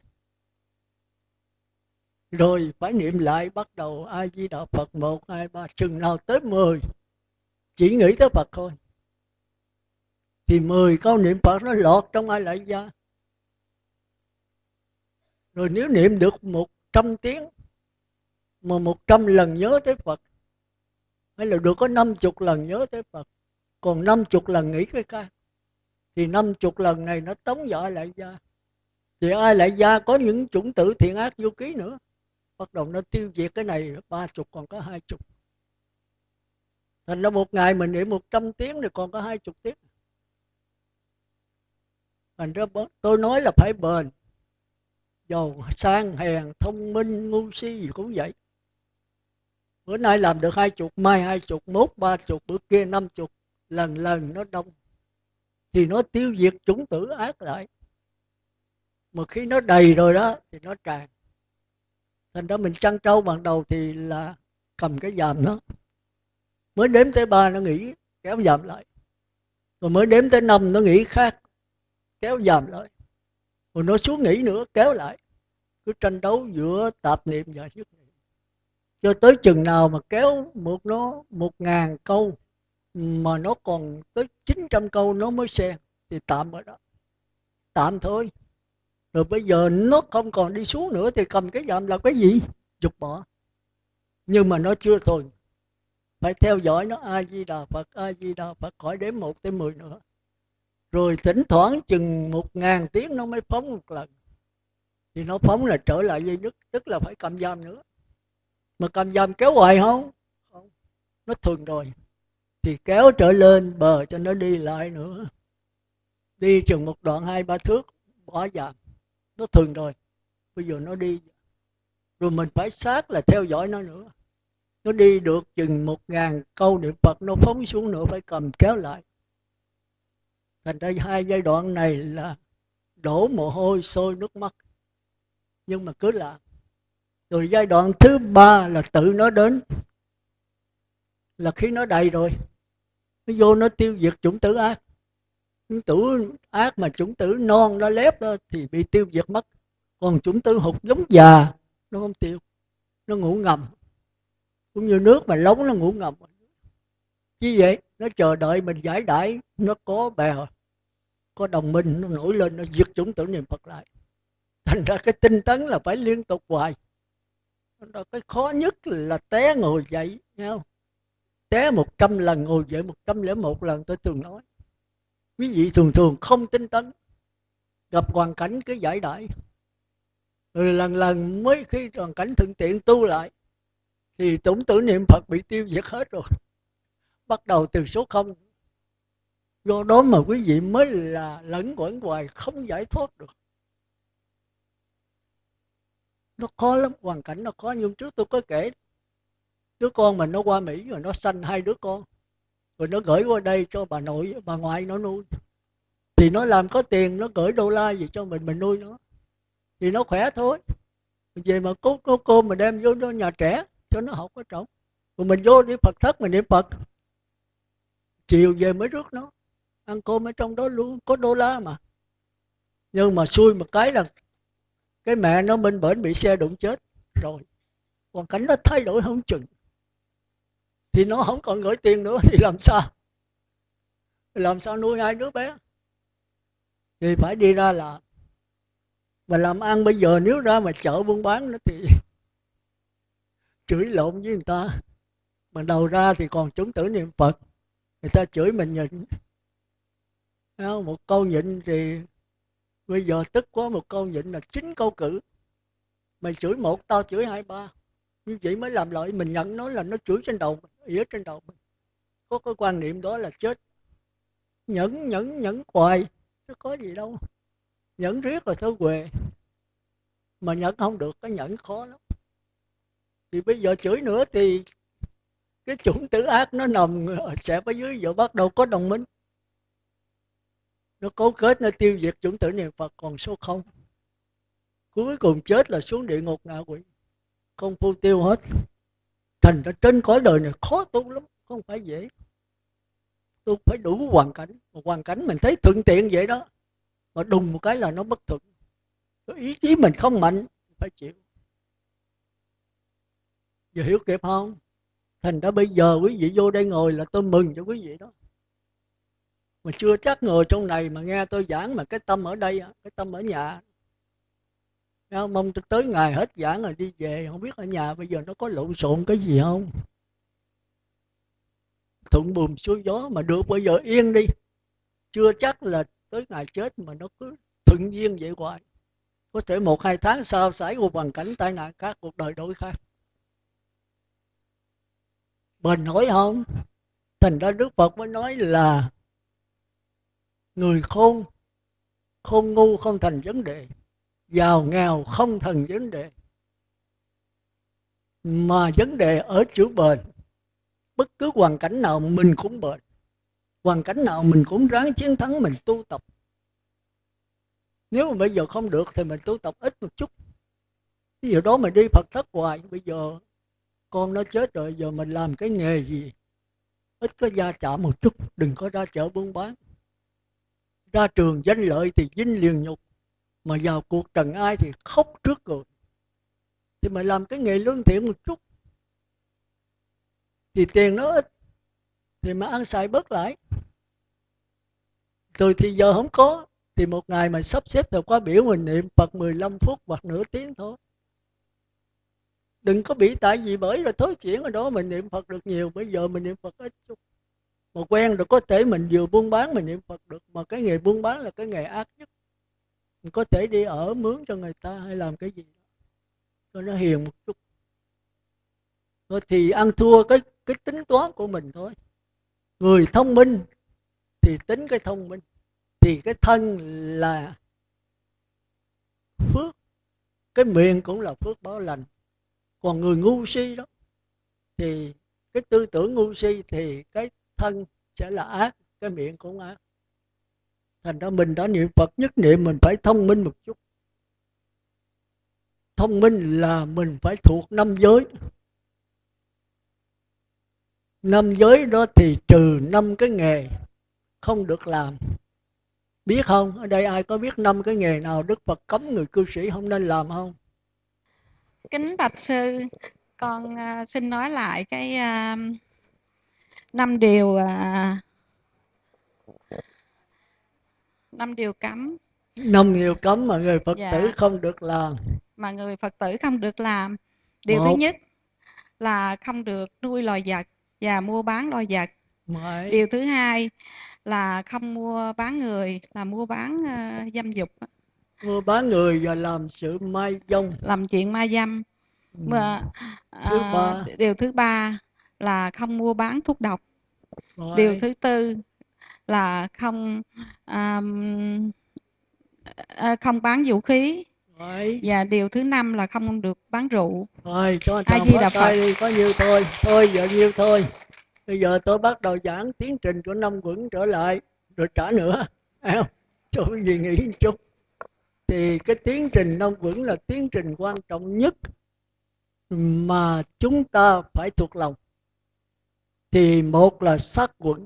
Rồi phải niệm lại, bắt đầu A Di Đà Phật 1, 2, 3, chừng nào tới 10 chỉ nghĩ tới Phật thôi. Thì 10 câu niệm Phật nó lọt trong A Lại Gia. Rồi nếu niệm được 100 tiếng mà 100 lần nhớ tới Phật, hay là được có 50 lần nhớ tới Phật, còn 50 lần nghĩ cái ca, thì 50 lần này nó tống vào A Lại Gia. Thì A Lại Gia có những chủng tử thiện ác vô ký nữa, bắt đầu nó tiêu diệt cái này 30 còn có 20. Thành ra một ngày mình niệm 100 tiếng thì còn có 20 tiếng. Thành ra tôi nói là phải bền. Giàu sang hèn, thông minh, ngu si gì cũng vậy. Bữa nay làm được 20, mai 20, mốt 30, bữa kia 50, lần lần nó đông. Thì nó tiêu diệt chủng tử ác lại. Mà khi nó đầy rồi đó thì nó tràn. Thành ra mình chăn trâu ban đầu thì là cầm cái dàm nó. Mới đếm tới 3 nó nghỉ, kéo dàm lại. Rồi mới đếm tới 5 nó nghỉ khác, kéo dàm lại. Rồi nó xuống nghỉ nữa, kéo lại. Cứ tranh đấu giữa tạp niệm và dứt niệm. Cho tới chừng nào mà kéo nó 1.000 câu mà nó còn tới 900 câu nó mới xen thì tạm ở đó. Tạm thôi. Rồi bây giờ nó không còn đi xuống nữa thì cầm cái dạm là cái gì? Dục bỏ. Nhưng mà nó chưa thôi. Phải theo dõi nó A Di Đà Phật, A Di Đà Phật, khỏi đếm 1 tới 10 nữa. Rồi thỉnh thoảng chừng 1.000 tiếng nó mới phóng một lần. Thì nó phóng là trở lại dây dứt, tức là phải cầm giam nữa. Mà cầm giam kéo hoài không? Không. Nó thường rồi. Thì kéo trở lên bờ cho nó đi lại nữa. Đi chừng một đoạn 2-3 thước, bỏ giam. Nó thường rồi. Bây giờ nó đi. Rồi mình phải sát là theo dõi nó nữa. Nó đi được chừng 1.000 câu niệm Phật, nó phóng xuống nữa phải cầm kéo lại. Thành ra 2 giai đoạn này là đổ mồ hôi sôi nước mắt. Nhưng mà cứ làm. Rồi giai đoạn thứ 3 là tự nó đến. Là khi nó đầy rồi, nó vô nó tiêu diệt chủng tử ác. Chủng tử ác mà chủng tử non nó lép đó thì bị tiêu diệt mất. Còn chủng tử hụt giống già nó không tiêu, nó ngủ ngầm. Cũng như nước mà lóng nó ngủ ngầm. Chứ vậy, nó chờ đợi mình giải đãi, nó có bè, có đồng minh, nó nổi lên, nó diệt chủng tử niệm Phật lại. Thành ra cái tinh tấn là phải liên tục hoài. Cái khó nhất là té ngồi dậy, nghe không? Té 100 lần ngồi dậy 101 lần, tôi thường nói. Quý vị thường thường không tinh tấn, gặp hoàn cảnh cứ giải đãi. Rồi lần lần mới khi hoàn cảnh thuận tiện tu lại, thì chủng tử niệm Phật bị tiêu diệt hết rồi. Bắt đầu từ số 0. Do đó mà quý vị mới là lẫn quẩn hoài, không giải thoát được. Nó khó lắm, hoàn cảnh nó khó. Nhưng trước tôi có kể, đứa con mình nó qua Mỹ rồi nó sanh 2 đứa con. Rồi nó gửi qua đây cho bà nội, bà ngoại nó nuôi. Thì nó làm có tiền, nó gửi đô la gì cho mình nuôi nó. Thì nó khỏe thôi. Về mà có cô mà đem vô nhà trẻ cho nó học ở trọng. Rồi mình vô đi Phật thất mình niệm Phật. Chiều về mới rước nó. Ăn cơm ở trong đó luôn, có đô la mà. Nhưng mà xui một cái là cái mẹ nó bên bển bị xe đụng chết rồi. hoàn cảnh nó thay đổi không chừng, thì nó không còn gửi tiền nữa thì làm sao nuôi hai đứa bé, thì phải đi ra là mà làm ăn. Bây giờ nếu ra mà chợ buôn bán nữa thì chửi lộn với người ta, mà đầu ra thì còn chúng tử niệm Phật, người ta chửi mình nhịn. Một câu nhịn thì bây giờ tức quá, một câu nhịn là 9 câu cử. Mày chửi một, tao chửi hai ba, như vậy mới làm lợi. Mình nhận nó là nó chửi trên đầu mình, ỉa trên đầu mình. Có cái quan niệm đó là chết. Nhẫn hoài, chứ có gì đâu. Nhẫn riết rồi thôi quề. Mà nhẫn không được, cái nhẫn khó lắm. Thì bây giờ chửi nữa thì cái chủng tử ác nó nằm xẹp ở dưới, giờ bắt đầu có đồng minh. Nó cấu kết, nó tiêu diệt chủng tử niệm Phật còn số không. Cuối cùng chết là xuống địa ngục ngạ quỷ, không phu tiêu hết. Thành ra trên cõi đời này khó tu lắm, không phải dễ. Tu phải đủ hoàn cảnh, một hoàn cảnh mình thấy thuận tiện vậy đó, mà đùng một cái là nó bất thuận. Ý chí mình không mạnh, phải chịu. Giờ hiểu kịp không? Thành ra bây giờ quý vị vô đây ngồi là tôi mừng cho quý vị đó. Mà chưa chắc ngồi trong này mà nghe tôi giảng mà cái tâm ở đây, cái tâm ở nhà. Mong tới ngày hết giảng rồi đi về, không biết ở nhà bây giờ nó có lộn xộn cái gì không. Thuận buồm xuôi gió mà được, bây giờ yên đi. Chưa chắc là tới ngày chết mà nó cứ thuận duyên vậy hoài. Có thể 1-2 tháng sau xảy ra hoàn cảnh tai nạn khác, cuộc đời đổi khác. Bền nổi không? Thành ra Đức Phật mới nói là người khôn ngu không thành vấn đề, giàu nghèo không thành vấn đề, mà vấn đề ở chữ bền. Bất cứ hoàn cảnh nào mình cũng bền, hoàn cảnh nào mình cũng ráng chiến thắng, mình tu tập. Nếu mà bây giờ không được thì mình tu tập ít một chút. Ví dụ đó mình đi Phật thất hoài, bây giờ con nó chết rồi, giờ mình làm cái nghề gì ít có gia chạm một chút, đừng có ra chợ buôn bán. Ra trường danh lợi thì vinh liền nhục, mà vào cuộc trần ai thì khóc trước rồi. Thì mình làm cái nghề lương thiện một chút, thì tiền nó ít, thì mà ăn xài bớt lại. Rồi thì giờ không có, thì một ngày mà sắp xếp theo khóa biểu mình niệm Phật 15 phút hoặc nửa tiếng thôi. Đừng có bị tại vì bởi là thối chuyển ở đó mình niệm Phật được nhiều, bây giờ mình niệm Phật ít chút. Mà quen rồi có thể mình vừa buôn bán mình niệm Phật được, mà cái nghề buôn bán là cái nghề ác nhất. Mình có thể đi ở mướn cho người ta hay làm cái gì đó cho nó hiền một chút. Rồi thì ăn thua cái tính toán của mình thôi. Người thông minh thì tính cái thông minh, thì cái thân là phước, cái miệng cũng là phước báo lành. Còn người ngu si đó thì cái tư tưởng ngu si thì cái thân sẽ là ác, cái miệng cũng ác. Thành ra mình đã niệm Phật nhất niệm mình phải thông minh một chút. Thông minh là mình phải thuộc 5 giới. 5 giới đó thì trừ 5 cái nghề không được làm. Biết không? Ở đây ai có biết 5 cái nghề nào Đức Phật cấm người cư sĩ không nên làm không? Kính bạch sư, con xin nói lại cái 5 điều 5 điều cấm. 5 điều cấm mà người Phật tử Dạ. không được làm. Mà người Phật tử không được làm. Điều thứ Một, nhất là không được nuôi loài vật và mua bán loài vật. mấy, Điều thứ hai là không mua bán người, là mua bán dâm dục, mua bán người và làm sự mai dông. làm chuyện ma dâm. Mà Thứ ba, điều thứ ba là không mua bán thuốc độc. Điều mấy, thứ tư là không bán vũ khí. mấy. Và điều thứ năm là không được bán rượu. Rồi, cho A chàng Di phó Đà Phật. tay đi, có nhiêu thôi. Thôi, giờ nhiêu thôi. Bây giờ tôi bắt đầu giảng tiến trình của 5 quẩn trở lại, rồi trả nữa. Cho cái gì nghĩ một chút. Thì cái tiến trình 5 quẩn là tiến trình quan trọng nhất mà chúng ta phải thuộc lòng. Thì một là sát quẩn,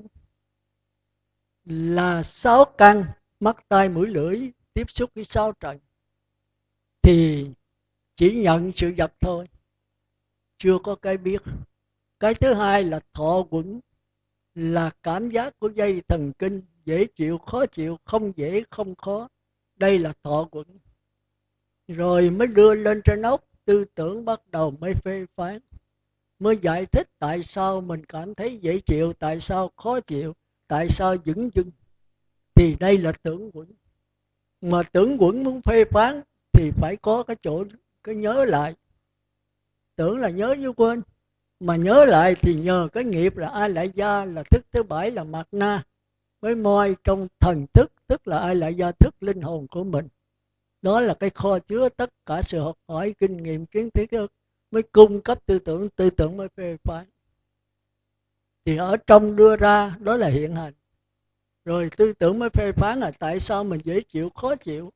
là 6 căn, mắt tai mũi lưỡi tiếp xúc với 6 trần. Thì chỉ nhận sự vật thôi. chưa có cái biết. Cái thứ hai là thọ quẩn, là cảm giác của dây thần kinh, dễ chịu, khó chịu, không dễ, không khó. Đây là thọ quẩn. Rồi mới đưa lên trên óc, tư tưởng bắt đầu mới phê phán, mới giải thích tại sao mình cảm thấy dễ chịu, tại sao khó chịu, tại sao dửng dưng. Thì đây là tưởng quẩn. Mà tưởng quẩn muốn phê phán thì phải có cái chỗ cái nhớ lại. Tưởng là nhớ với quên, mà nhớ lại thì nhờ cái nghiệp là ai lại gia, là thức thứ bảy là mạt na, mới moi trong thần thức, tức là ai lại gia thức linh hồn của mình. Đó là cái kho chứa tất cả sự học hỏi, kinh nghiệm, kiến thức, mới cung cấp tư tưởng mới phê phán. Thì ở trong đưa ra đó là hiện hành. Rồi tư tưởng mới phê phán là tại sao mình dễ chịu, khó chịu.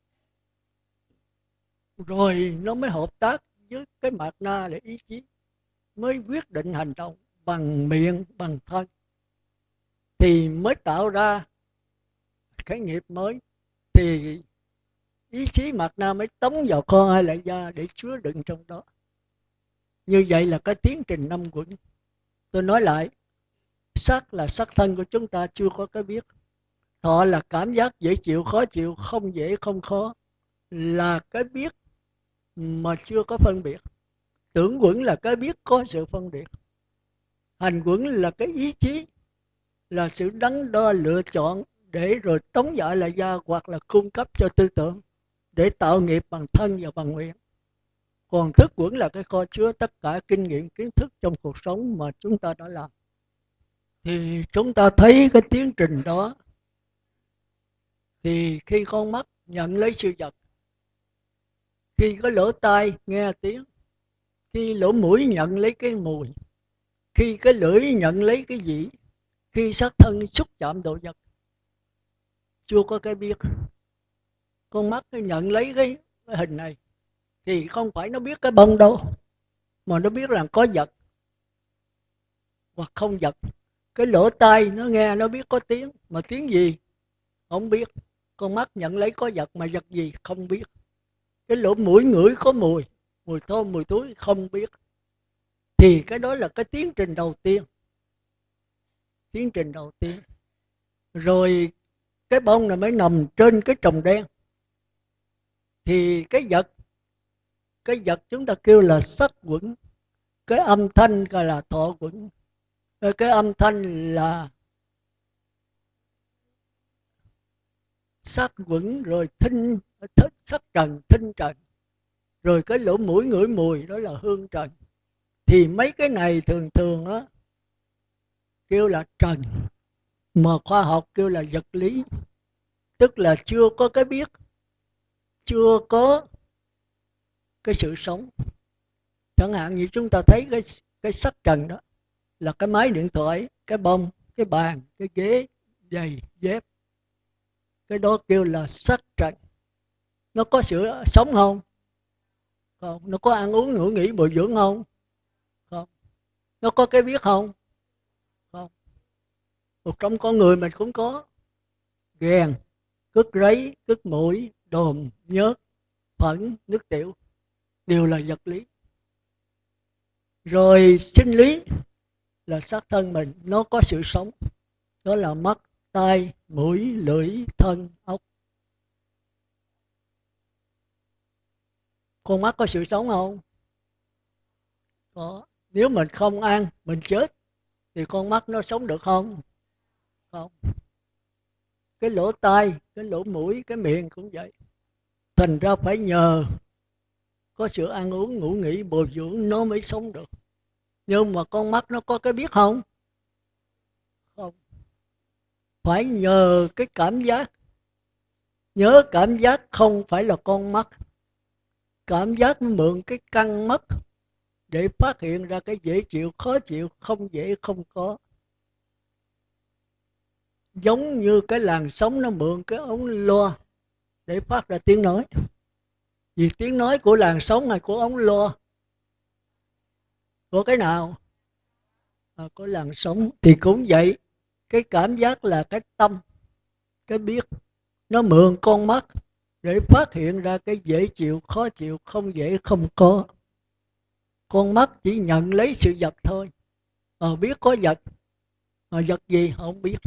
Rồi nó mới hợp tác với cái mạt na là ý chí, mới quyết định hành động bằng miệng, bằng thân. Thì mới tạo ra cái nghiệp mới. Thì ý chí mạt na mới tống vào con ai lại gia để chứa đựng trong đó. Như vậy là cái tiến trình năm quẩn. Tôi nói lại, sắc là sắc thân của chúng ta chưa có cái biết. Thọ là cảm giác dễ chịu, khó chịu, không dễ, không khó, là cái biết mà chưa có phân biệt. Tưởng quẩn là cái biết có sự phân biệt. Hành quẩn là cái ý chí, là sự đắn đo lựa chọn để rồi tống dạ lại gia, hoặc là cung cấp cho tư tưởng để tạo nghiệp bằng thân và bằng nguyện. Còn thức quẩn là cái kho chứa tất cả kinh nghiệm, kiến thức trong cuộc sống mà chúng ta đã làm. Thì chúng ta thấy cái tiến trình đó. Thì khi con mắt nhận lấy sự vật, khi cái lỗ tai nghe tiếng, khi lỗ mũi nhận lấy cái mùi, khi cái lưỡi nhận lấy cái gì, khi sắc thân xúc chạm đồ vật, chưa có cái biết. Con mắt nó nhận lấy cái hình này thì không phải nó biết cái bông đâu, mà nó biết là có vật hoặc không vật. Cái lỗ tai nó nghe nó biết có tiếng, mà tiếng gì không biết. Con mắt nhận lấy có vật, mà vật gì không biết. Cái lỗ mũi ngửi có mùi, mùi thơm, mùi túi không biết. Thì cái đó là cái tiến trình đầu tiên. Tiến trình đầu tiên. Rồi cái bông này mới nằm trên cái tròng đen. Thì cái vật chúng ta kêu là sắc quẩn. Cái âm thanh gọi là thọ quẩn. Cái âm thanh là sắc quẩn. Rồi thinh, sắc trần, thinh trần. Rồi cái lỗ mũi ngửi mùi, đó là hương trần. Thì mấy cái này thường thường á kêu là trần, mà khoa học kêu là vật lý. Tức là chưa có cái biết, chưa có cái sự sống. Chẳng hạn như chúng ta thấy cái sắc trần đó là cái máy điện thoại, cái bông, cái bàn, cái ghế, giày, dép. Cái đó kêu là sắc trần. Nó có sự sống không? Không. Nó có ăn uống, ngủ nghỉ, bồi dưỡng không? Không. Nó có cái biết không? Không. Một trong con người mình cũng có ghen, cứt ráy, cứt mũi, đồm, nhớt, phẫn, nước tiểu, đều là vật lý. Rồi sinh lý là xác thân mình, nó có sự sống. Đó là mắt, tai, mũi, lưỡi, thân, ốc. Con mắt có sự sống không? Có. Nếu mình không ăn, mình chết, thì con mắt nó sống được không? Không. Cái lỗ tai, cái lỗ mũi, cái miệng cũng vậy. Thành ra phải nhờ có sự ăn uống, ngủ nghỉ, bồi dưỡng nó mới sống được. Nhưng mà con mắt nó có cái biết không? Không. Phải nhờ cái cảm giác. Nhớ cảm giác không phải là con mắt. Cảm giác mượn cái căn mắt để phát hiện ra cái dễ chịu, khó chịu, không dễ, không có. Giống như cái làn sóng nó mượn cái ống loa để phát ra tiếng nói. Vì tiếng nói của làn sóng hay của ống loa? Của cái nào? Của làn sóng. Thì cũng vậy. Cái cảm giác là cái tâm, cái biết. Nó mượn con mắt để phát hiện ra cái dễ chịu, khó chịu, không dễ, không có. Con mắt chỉ nhận lấy sự vật thôi. Biết có vật, mà vật gì không biết.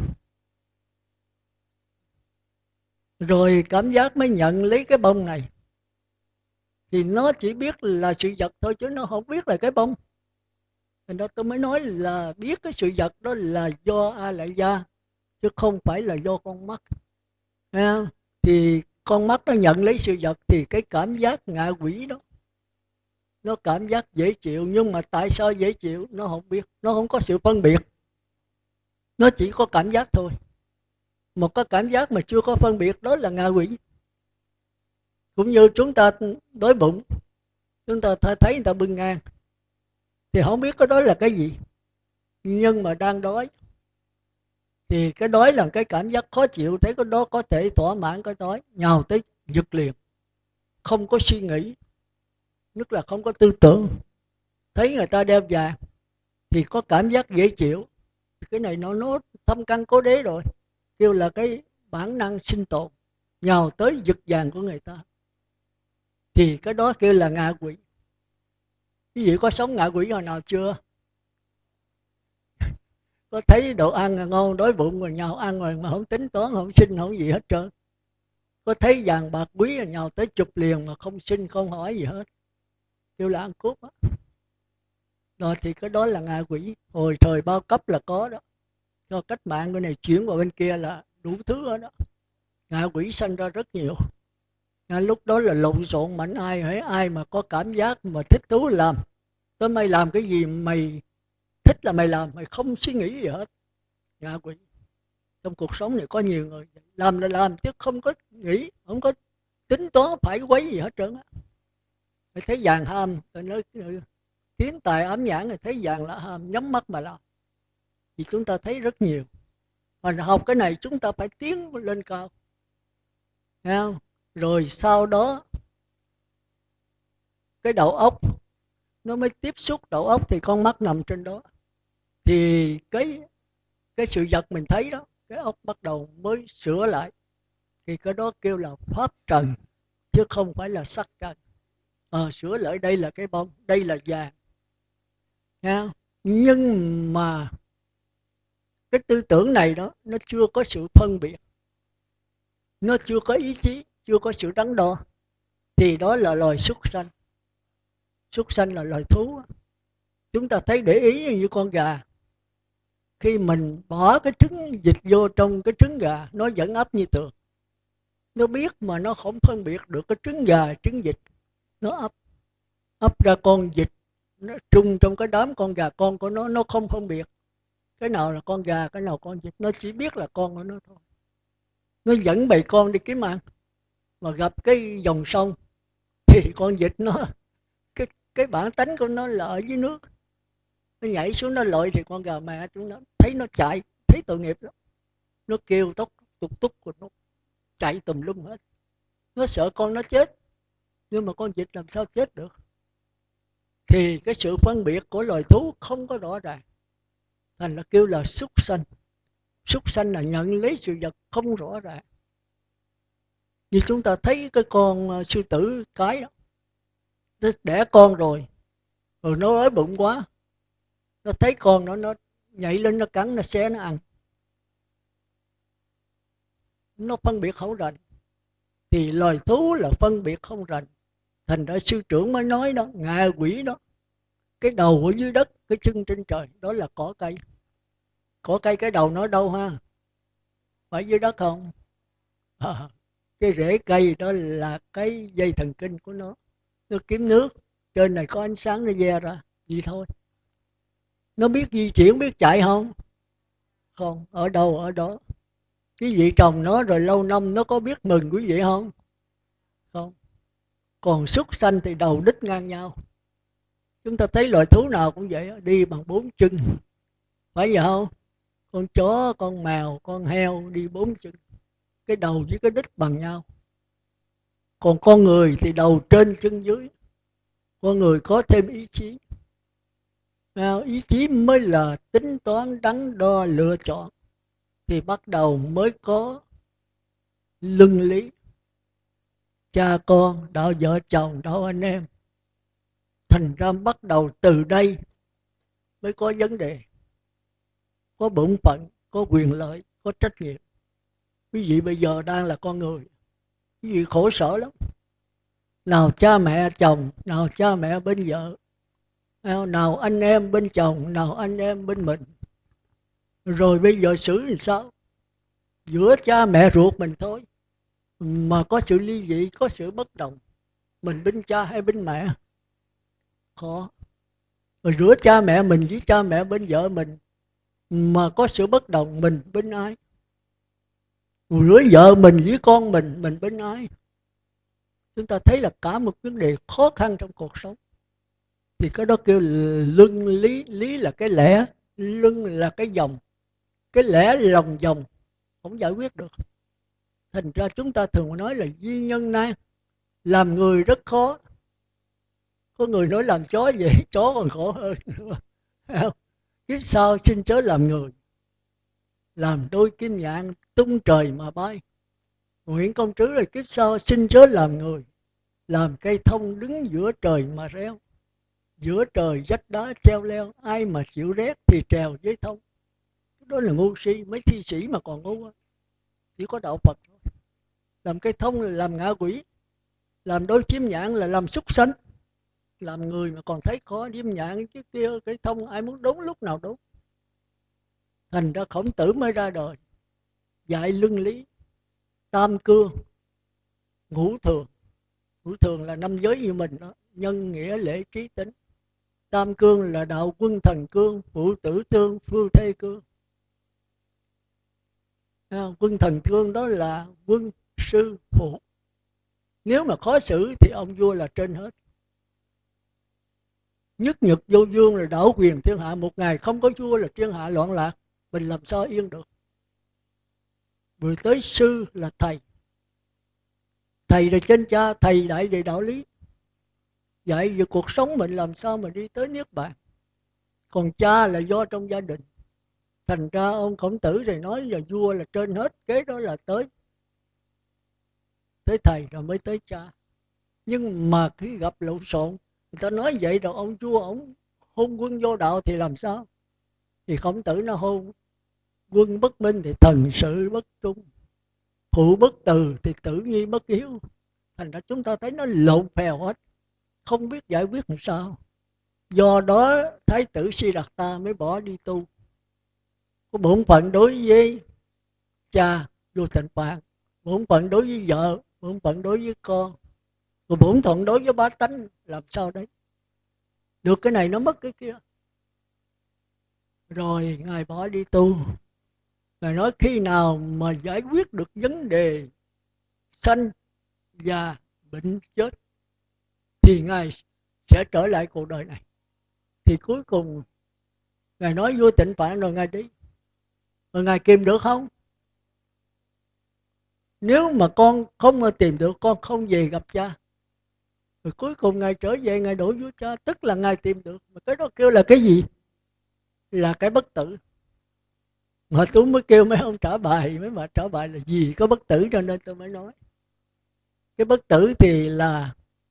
Rồi cảm giác mới nhận lấy cái bông này. Thì nó chỉ biết là sự vật thôi, chứ nó không biết là cái bông. Thành ra tôi mới nói là biết cái sự vật đó là do A Lại Gia, chứ không phải là do con mắt. Thì con mắt nó nhận lấy sự vật, thì cái cảm giác ngạ quỷ đó, nó cảm giác dễ chịu. Nhưng mà tại sao dễ chịu nó không biết, nó không có sự phân biệt, nó chỉ có cảm giác thôi. Một cái cảm giác mà chưa có phân biệt, đó là ngạ quỷ. Cũng như chúng ta đói bụng, chúng ta thấy người ta bưng ngang thì không biết cái đó là cái gì, nhưng mà đang đói thì cái đói là cái cảm giác khó chịu, thấy cái đó có thể thỏa mãn cái đói, nhào tới giật liền, không có suy nghĩ, tức là không có tư tưởng. Thấy người ta đeo vàng thì có cảm giác dễ chịu, cái này nó thâm căn cố đế rồi, kêu là cái bản năng sinh tồn, nhào tới giật vàng của người ta, thì cái đó kêu là ngạ quỷ. Quý vị có sống ngạ quỷ hồi nào chưa? Có thấy đồ ăn ngon đói bụng rồi nhào ăn rồi mà không tính toán, không xin, không gì hết trơn. Có thấy vàng bạc quý rồi nhào tới chụp liền mà không xin không hỏi gì hết, kêu là ăn cướp á. Rồi thì cái đó là ngạ quỷ, hồi thời bao cấp là có đó. Do cách mạng cái này chuyển vào bên kia là đủ thứ ở đó, ngạ quỷ sanh ra rất nhiều. Lúc đó là lộn xộn, mạnh ai mà có cảm giác mà thích thú làm. Tôi mày làm cái gì mày thích là mày làm, mày không suy nghĩ gì hết. Ngạ quỷ. Trong cuộc sống này có nhiều người làm là làm chứ không có nghĩ, không có tính toán phải quấy gì hết trơn á. Mày thấy vàng ham, tôi nói tiến tài ám nhãn này, thấy vàng là ham, nhắm mắt mà làm. Thì chúng ta thấy rất nhiều. Mà học cái này chúng ta phải tiến lên cao. Nghe không? Rồi sau đó cái đầu óc nó mới tiếp xúc, đầu óc thì con mắt nằm trên đó. Thì cái sự vật mình thấy đó, cái óc bắt đầu mới sửa lại. Thì cái đó kêu là pháp trần, chứ không phải là sắc trần. Sửa lại đây là cái bông, đây là vàng. Nghe không? Nhưng mà cái tư tưởng này đó, nó chưa có sự phân biệt, nó chưa có ý chí, chưa có sự đắn đo, thì đó là loài súc sanh. Súc sanh là loài thú. Chúng ta thấy để ý như con gà, khi mình bỏ cái trứng vịt vô trong cái trứng gà, nó vẫn ấp như tường. Nó biết mà nó không phân biệt được cái trứng gà, trứng vịt. Nó ấp ra con vịt, nó trung trong cái đám con gà con của nó không phân biệt cái nào là con gà, cái nào con vịt, nó chỉ biết là con của nó thôi. Nó dẫn bầy con đi kiếm ăn, mà gặp cái dòng sông thì con vịt nó cái bản tánh của nó là ở dưới nước, nó nhảy xuống nó lội, thì con gà mẹ chúng nó thấy nó chạy, thấy tội nghiệp lắm, nó kêu túc túc của nó chạy tùm lum hết, nó sợ con nó chết. Nhưng mà con vịt làm sao chết được? Thì cái sự phân biệt của loài thú không có rõ ràng, thành là kêu là súc sanh. Súc sanh là nhận lấy sự vật không rõ ràng. Như chúng ta thấy cái con sư tử cái đó, nó đẻ con rồi nó đói bụng quá, nó thấy con nó nhảy lên, nó cắn, nó xé, nó ăn. Nó phân biệt không rành. Thì loài thú là phân biệt không rành. Thành ra sư trưởng mới nói đó, ngạ quỷ đó, cái đầu ở dưới đất, cái chân trên trời, đó là cỏ cây. Cỏ cây cái đầu nó đâu ha? Phải dưới đất không? Cái rễ cây đó là cái dây thần kinh của nó kiếm nước, trên này có ánh sáng nó ve ra, vậy thôi. Nó biết di chuyển, biết chạy không? Không, ở đâu ở đó. Quý vị trồng nó rồi lâu năm nó có biết mừng quý vị không? Không. Còn súc sanh thì đầu đít ngang nhau. Chúng ta thấy loài thú nào cũng vậy, đi bằng 4 chân, phải vậy không? Con chó, con mèo, con heo đi 4 chân, cái đầu với cái đít bằng nhau. Còn con người thì đầu trên chân dưới. Con người có thêm ý chí. Ý chí mới là tính toán, đắn đo, lựa chọn, thì bắt đầu mới có luân lý. Cha con, đạo vợ chồng, đạo anh em. Thành ra bắt đầu từ đây mới có vấn đề, có bổn phận, có quyền lợi, có trách nhiệm. Quý vị bây giờ đang là con người, quý vị khổ sở lắm. Nào cha mẹ chồng, nào cha mẹ bên vợ, nào anh em bên chồng, nào anh em bên mình. Rồi bây giờ xử làm sao? Giữa cha mẹ ruột mình thôi mà có sự ly dị, có sự bất đồng, mình bên cha hay bên mẹ? Khó. Rồi giữa cha mẹ mình với cha mẹ bên vợ mình mà có sự bất đồng, mình bên ai? Rồi giữa vợ mình với con mình bên ai? Chúng ta thấy là cả một vấn đề khó khăn trong cuộc sống. Thì cái đó kêu luân lý, lý là cái lẽ, luân là cái dòng, cái lẽ lòng dòng không giải quyết được. Thành ra chúng ta thường nói là duy nhân nan, làm người rất khó. Có người nói làm chó vậy, chó còn khổ hơn. Kiếp sau xin chớ làm người, làm đôi kim nhạn tung trời mà bay. Nguyện công trứ là kiếp sau xin chớ làm người, làm cây thông đứng giữa trời mà reo. Giữa trời vách đá treo leo, ai mà chịu rét thì trèo với thông. Đó là ngu si, mấy thi sĩ mà còn ngu. Chỉ có đạo Phật thôi. Làm cây thông là làm ngạ quỷ, làm đôi chim nhạn là làm súc sanh. Làm người mà còn thấy khó, chim nhạn chứ kia cây thông ai muốn đốn lúc nào đốn. Thành ra Khổng Tử mới ra đời, dạy luân lý, tam cương, ngũ thường. Ngũ thường là năm giới như mình đó, nhân nghĩa lễ trí tính. Tam cương là đạo quân thần cương, phụ tử tương, phu thê cương. Quân thần cương đó là quân sư phụ. Nếu mà khó xử thì ông vua là trên hết. Nhất nhật vô vương là đảo quyền thiên hạ. Một ngày không có vua là thiên hạ loạn lạc, mình làm sao yên được. Vừa tới sư là thầy, thầy là trên cha, thầy đại về đạo lý, dạy về cuộc sống mình làm sao mà đi tới niết bàn. Còn cha là do trong gia đình. Thành ra ông Khổng Tử thì nói là vua là trên hết, kế đó là tới thầy rồi mới tới cha. Nhưng mà khi gặp lộn xộn, người ta nói vậy rồi ông vua ông hôn quân vô đạo thì làm sao? Thì Khổng Tử nó hôn quân bất minh thì thần sự bất trung, phụ bất từ thì tử nhi bất hiếu. Thành ra chúng ta thấy nó lộn phèo hết, không biết giải quyết làm sao. Do đó Thái tử Siddhartha mới bỏ đi tu. Có bổn phận đối với cha vô thành phạn, bổn phận đối với vợ, bổn phận đối với con, rồi bổn phận đối với bá tánh, làm sao đấy? Được cái này nó mất cái kia. Rồi Ngài bỏ đi tu. Ngài nói khi nào mà giải quyết được vấn đề sanh, già, bệnh, chết thì Ngài sẽ trở lại cuộc đời này. Thì cuối cùng Ngài nói vô tịnh phạn rồi Ngài đi. Rồi Ngài kìm được không? Nếu mà con không tìm được, con không về gặp cha. Rồi cuối cùng Ngài trở về, Ngài đổ vô cha, tức là Ngài tìm được. Mà cái đó kêu là cái gì? Là cái bất tử. Mà tôi mới kêu mấy ông trả bài, mấy bà trả bài là gì có bất tử, cho nên tôi mới nói. Cái bất tử thì là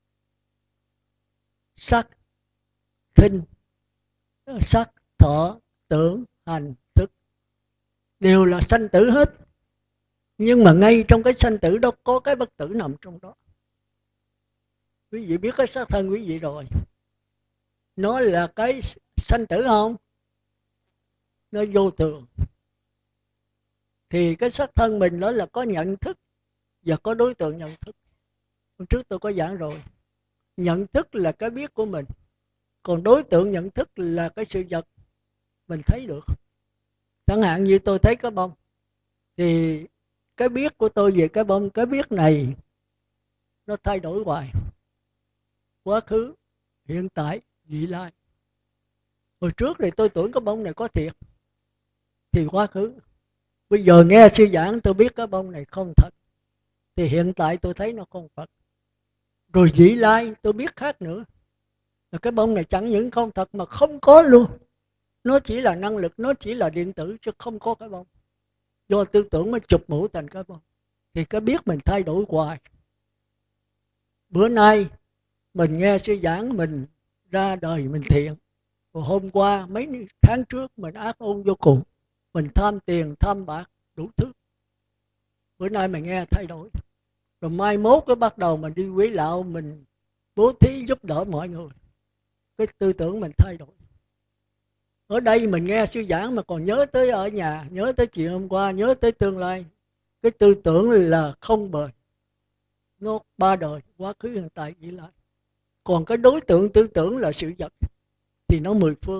sắc, thinh, sắc, thọ, tưởng, hành, thức. Đều là sanh tử hết. Nhưng mà ngay trong cái sanh tử đó có cái bất tử nằm trong đó. Quý vị biết cái xác thân quý vị rồi. Nó là cái sanh tử không? Nó vô thường. Thì cái xác thân mình đó là có nhận thức và có đối tượng nhận thức. Hôm trước tôi có giảng rồi. Nhận thức là cái biết của mình. Còn đối tượng nhận thức là cái sự vật mình thấy được. Chẳng hạn như tôi thấy cái bông, thì cái biết của tôi về cái bông, cái biết này nó thay đổi hoài. Quá khứ, hiện tại, vị lai. Hồi trước thì tôi tưởng cái bông này có thiệt, thì quá khứ. Bây giờ nghe sư giảng tôi biết cái bông này không thật, thì hiện tại tôi thấy nó không thật. Rồi vị lai tôi biết khác nữa, là cái bông này chẳng những không thật mà không có luôn. Nó chỉ là năng lực, nó chỉ là điện tử chứ không có cái bông. Do tư tưởng mới chụp mũ thành cái bông. Thì cái biết mình thay đổi hoài. Bữa nay mình nghe sư giảng, mình ra đời mình thiện. Rồi hôm qua mấy tháng trước mình ác ôn vô cùng, mình tham tiền tham bạc đủ thứ. Bữa nay mình nghe thay đổi, rồi mai mốt cái bắt đầu mình đi quý lão, mình bố thí giúp đỡ mọi người, cái tư tưởng mình thay đổi. Ở đây mình nghe sư giảng mà còn nhớ tới ở nhà, nhớ tới chuyện hôm qua, nhớ tới tương lai. Cái tư tưởng là không bền, nó ba đời, quá khứ hiện tại vị lai. Còn cái đối tượng tư tưởng là sự vật thì nó mười phương,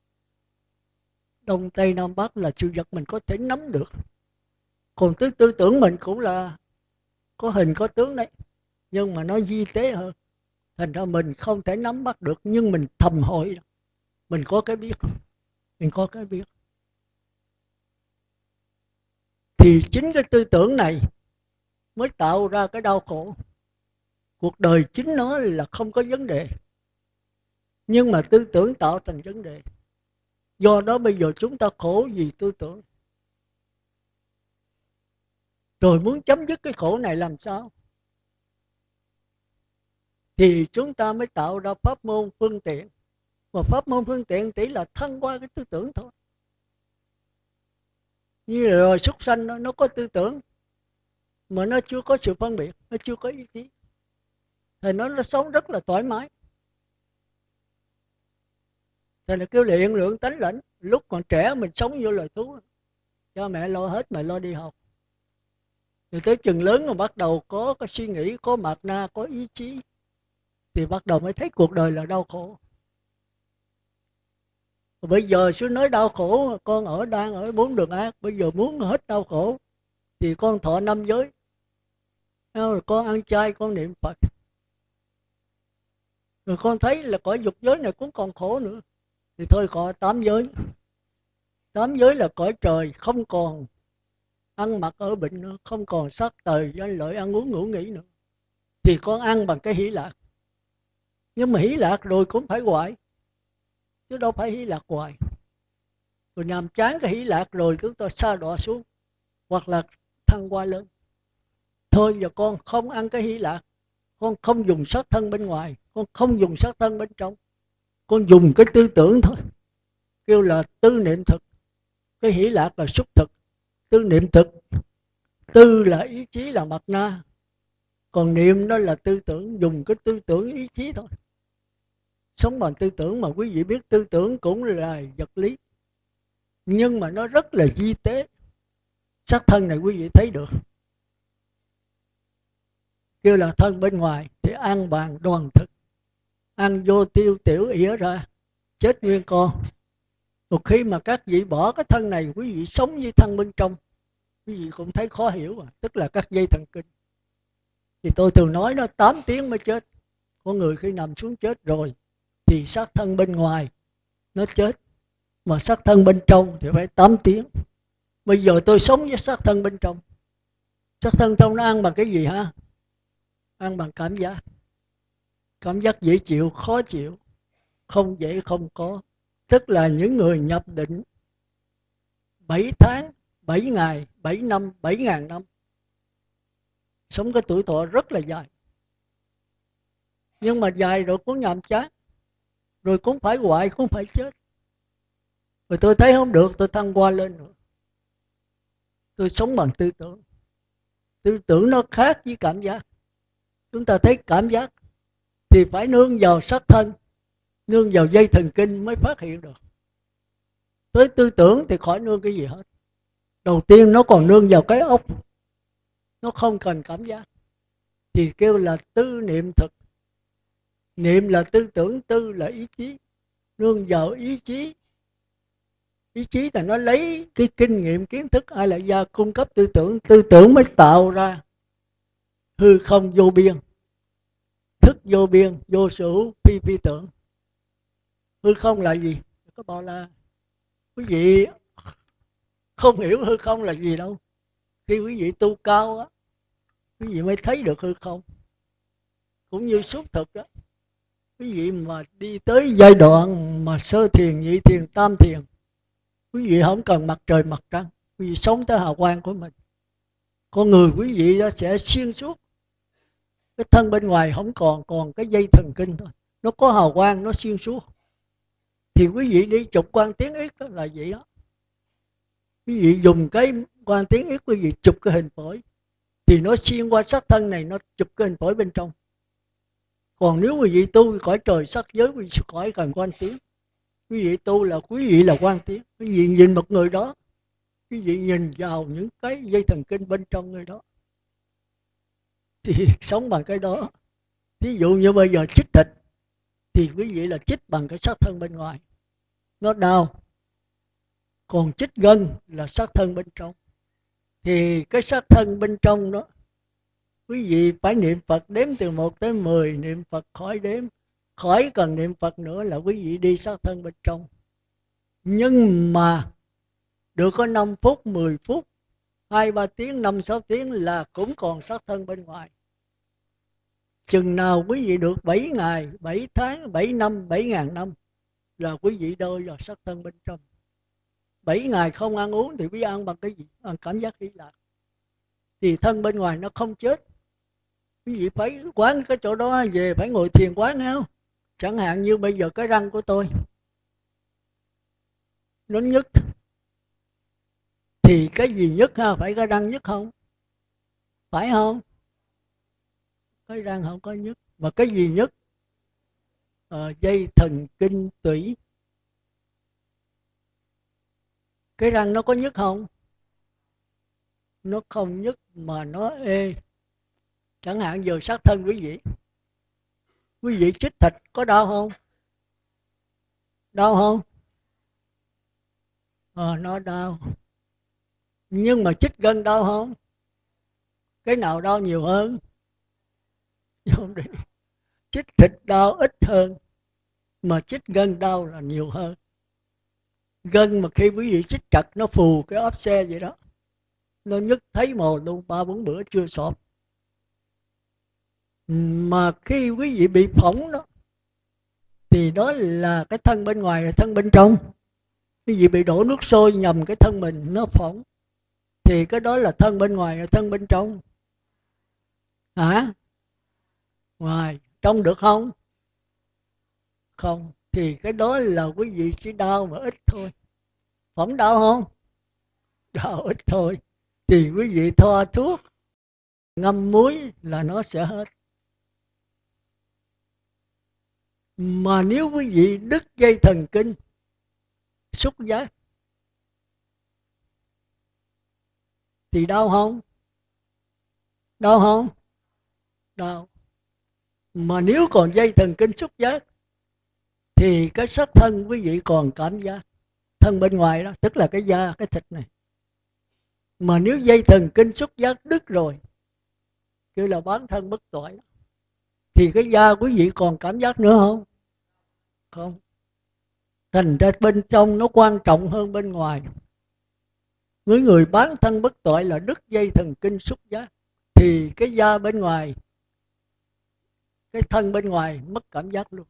đông tây nam bắc là sự vật mình có thể nắm được. Còn tư tưởng mình cũng là có hình có tướng đấy, nhưng mà nó vi tế hơn, thành ra mình không thể nắm bắt được. Nhưng mình thầm hỏi, mình có cái biết, mình có cái biết. Thì chính cái tư tưởng này mới tạo ra cái đau khổ. Cuộc đời chính nó là không có vấn đề, nhưng mà tư tưởng tạo thành vấn đề. Do đó bây giờ chúng ta khổ vì tư tưởng. Rồi muốn chấm dứt cái khổ này làm sao? Thì chúng ta mới tạo ra pháp môn phương tiện. Và pháp môn phương tiện chỉ là thăng qua cái tư tưởng thôi. Như rồi súc sanh nó có tư tưởng, mà nó chưa có sự phân biệt, nó chưa có ý chí, thì nó sống rất là thoải mái. Thì là kêu hiện lượng tánh lãnh. Lúc còn trẻ mình sống như loài thú, cha mẹ lo hết, mà lo đi học. Rồi tới chừng lớn mà bắt đầu có cái suy nghĩ, có mạt na, có ý chí, thì bắt đầu mới thấy cuộc đời là đau khổ. Rồi bây giờ sư nói đau khổ, con đang ở 4 đường ác. Bây giờ muốn hết đau khổ thì con thọ 5 giới, rồi con ăn chay, con niệm Phật. Rồi con thấy là cõi dục giới này cũng còn khổ nữa, thì thôi có 8 giới. 8 giới là cõi trời, không còn ăn mặc ở bệnh nữa, không còn sắc tời danh lợi ăn uống ngủ nghỉ nữa, thì con ăn bằng cái hỷ lạc. Nhưng mà hỷ lạc rồi cũng phải hoại, chứ đâu phải hỷ lạc hoài. Rồi nhàm chán cái hỷ lạc rồi chúng ta sa đọa xuống, hoặc là thăng qua lên. Thôi giờ con không ăn cái hỷ lạc, con không dùng sắc thân bên ngoài, con không dùng sắc thân bên trong, con dùng cái tư tưởng thôi, kêu là tư niệm thực. Cái hỷ lạc là xúc thực, tư niệm thực. Tư là ý chí, là mạt na, còn niệm đó là tư tưởng, dùng cái tư tưởng ý chí thôi. Sống bằng tư tưởng. Mà quý vị biết tư tưởng cũng là vật lý, nhưng mà nó rất là vi tế. Sắc thân này quý vị thấy được, kêu là thân bên ngoài thì an bàn đoàn thực, ăn vô tiêu tiểu ỉa ra, chết nguyên con. Một khi mà các vị bỏ cái thân này, quý vị sống với thân bên trong, quý vị cũng thấy khó hiểu tức là các dây thần kinh. Thì tôi thường nói nó 8 tiếng mới chết. Con người khi nằm xuống chết rồi thì xác thân bên ngoài nó chết, mà xác thân bên trong thì phải 8 tiếng. Bây giờ tôi sống với xác thân bên trong. Xác thân trong nó ăn bằng cái gì ha? Ăn bằng cảm giác. Cảm giác dễ chịu, khó chịu, không dễ không có. Tức là những người nhập định 7 tháng, 7 ngày, 7 năm, 7.000 năm, sống cái tuổi thọ rất là dài. Nhưng mà dài rồi cũng nhàm chán, rồi cũng phải hoại, cũng phải chết. Rồi tôi thấy không được, tôi thăng qua lên nữa. Tôi sống bằng tư tưởng. Tư tưởng nó khác với cảm giác. Chúng ta thấy cảm giác thì phải nương vào sắc thân, nương vào dây thần kinh mới phát hiện được. Tới tư tưởng thì khỏi nương cái gì hết. Đầu tiên nó còn nương vào cái óc, nó không cần cảm giác, thì kêu là tư niệm thực. Niệm là tư tưởng, tư là ý chí, nương vào ý chí. Ý chí là nó lấy cái kinh nghiệm kiến thức ai lại gia cung cấp tư tưởng. Tư tưởng mới tạo ra hư không vô biên, thức vô biên, vô sở hữu phi phi tưởng. Hư không là gì? Có bảo là quý vị không hiểu hư không là gì đâu. Khi quý vị tu cao á, quý vị mới thấy được hư không. Cũng như xuất thực á, quý vị mà đi tới giai đoạn mà sơ thiền, nhị thiền, tam thiền, quý vị không cần mặt trời mặt trăng, quý vị sống tới hào quang của mình. Con người quý vị đó sẽ xuyên suốt, cái thân bên ngoài không còn cái dây thần kinh thôi, nó có hào quang, nó xuyên suốt. Thì quý vị đi chụp quang tiến ít đó là vậy đó. Quý vị dùng cái quang tiến ít, quý vị chụp cái hình phổi thì nó xuyên qua xác thân này, nó chụp cái hình phổi bên trong. Còn nếu quý vị tu cõi trời sắc giới, quý vị cõi cần quang tiến. Quý vị tu là quý vị là quang tiến. Quý vị nhìn một người đó, quý vị nhìn vào những cái dây thần kinh bên trong người đó thì sống bằng cái đó. Thí dụ như bây giờ chích thịt thì quý vị là chích bằng cái xác thân bên ngoài, nó đau. Còn chích gân là xác thân bên trong. Thì cái xác thân bên trong đó, quý vị phải niệm Phật đếm từ 1 tới 10, niệm Phật khỏi đếm, khỏi cần niệm Phật nữa là quý vị đi xác thân bên trong. Nhưng mà được có 5 phút, 10 phút, 2-3 tiếng, 5-6 tiếng là cũng còn xác thân bên ngoài. Chừng nào quý vị được 7 ngày, 7 tháng, 7 năm, 7.000 năm là quý vị đôi vào xác thân bên trong. 7 ngày không ăn uống thì quý vị ăn bằng cái gì? Ăn cảm giác hỷ lạc. Thì thân bên ngoài nó không chết. Quý vị phải quán cái chỗ đó về, phải ngồi thiền quán không? Chẳng hạn như bây giờ cái răng của tôi nó nhức, thì cái gì nhức ha? Phải cái răng nhức không? Phải không? Cái răng không có nhức. Mà cái gì nhức? Dây thần kinh tủy. Cái răng nó có nhức không? Nó không nhức mà nó ê. Chẳng hạn giờ sát thân quý vị chích thịt có đau không? Đau không? Nó đau. Nhưng mà chích gân đau không? Cái nào đau nhiều hơn? Không đi. Chích thịt đau ít hơn, mà chích gân đau là nhiều hơn. Gân mà khi quý vị chích chặt nó phù cái ốp xe vậy đó, nó nhức thấy mồ luôn, 3-4 bữa chưa sọp. Mà khi quý vị bị phỏng đó thì đó là cái thân bên ngoài là thân bên trong. Quý vị bị đổ nước sôi nhầm cái thân mình nó phỏng thì cái đó là thân bên ngoài là thân bên trong. Hả? Ngoài. Trong được không? Không. Thì cái đó là quý vị chỉ đau mà ít thôi. Phỏng đau không? Đau ít thôi. Thì quý vị thoa thuốc, ngâm muối là nó sẽ hết. Mà nếu quý vị đứt dây thần kinh xúc giác thì đau không? Đau không? Đau. Mà nếu còn dây thần kinh xúc giác thì cái xác thân quý vị còn cảm giác. Thân bên ngoài đó, tức là cái da, cái thịt này. Mà nếu dây thần kinh xúc giác đứt rồi, kêu là bán thân bất toại, thì cái da quý vị còn cảm giác nữa không? Không. Thành ra bên trong nó quan trọng hơn bên ngoài. Người bán thân bất toại là đứt dây thần kinh xúc giác, thì cái da bên ngoài, cái thân bên ngoài mất cảm giác luôn.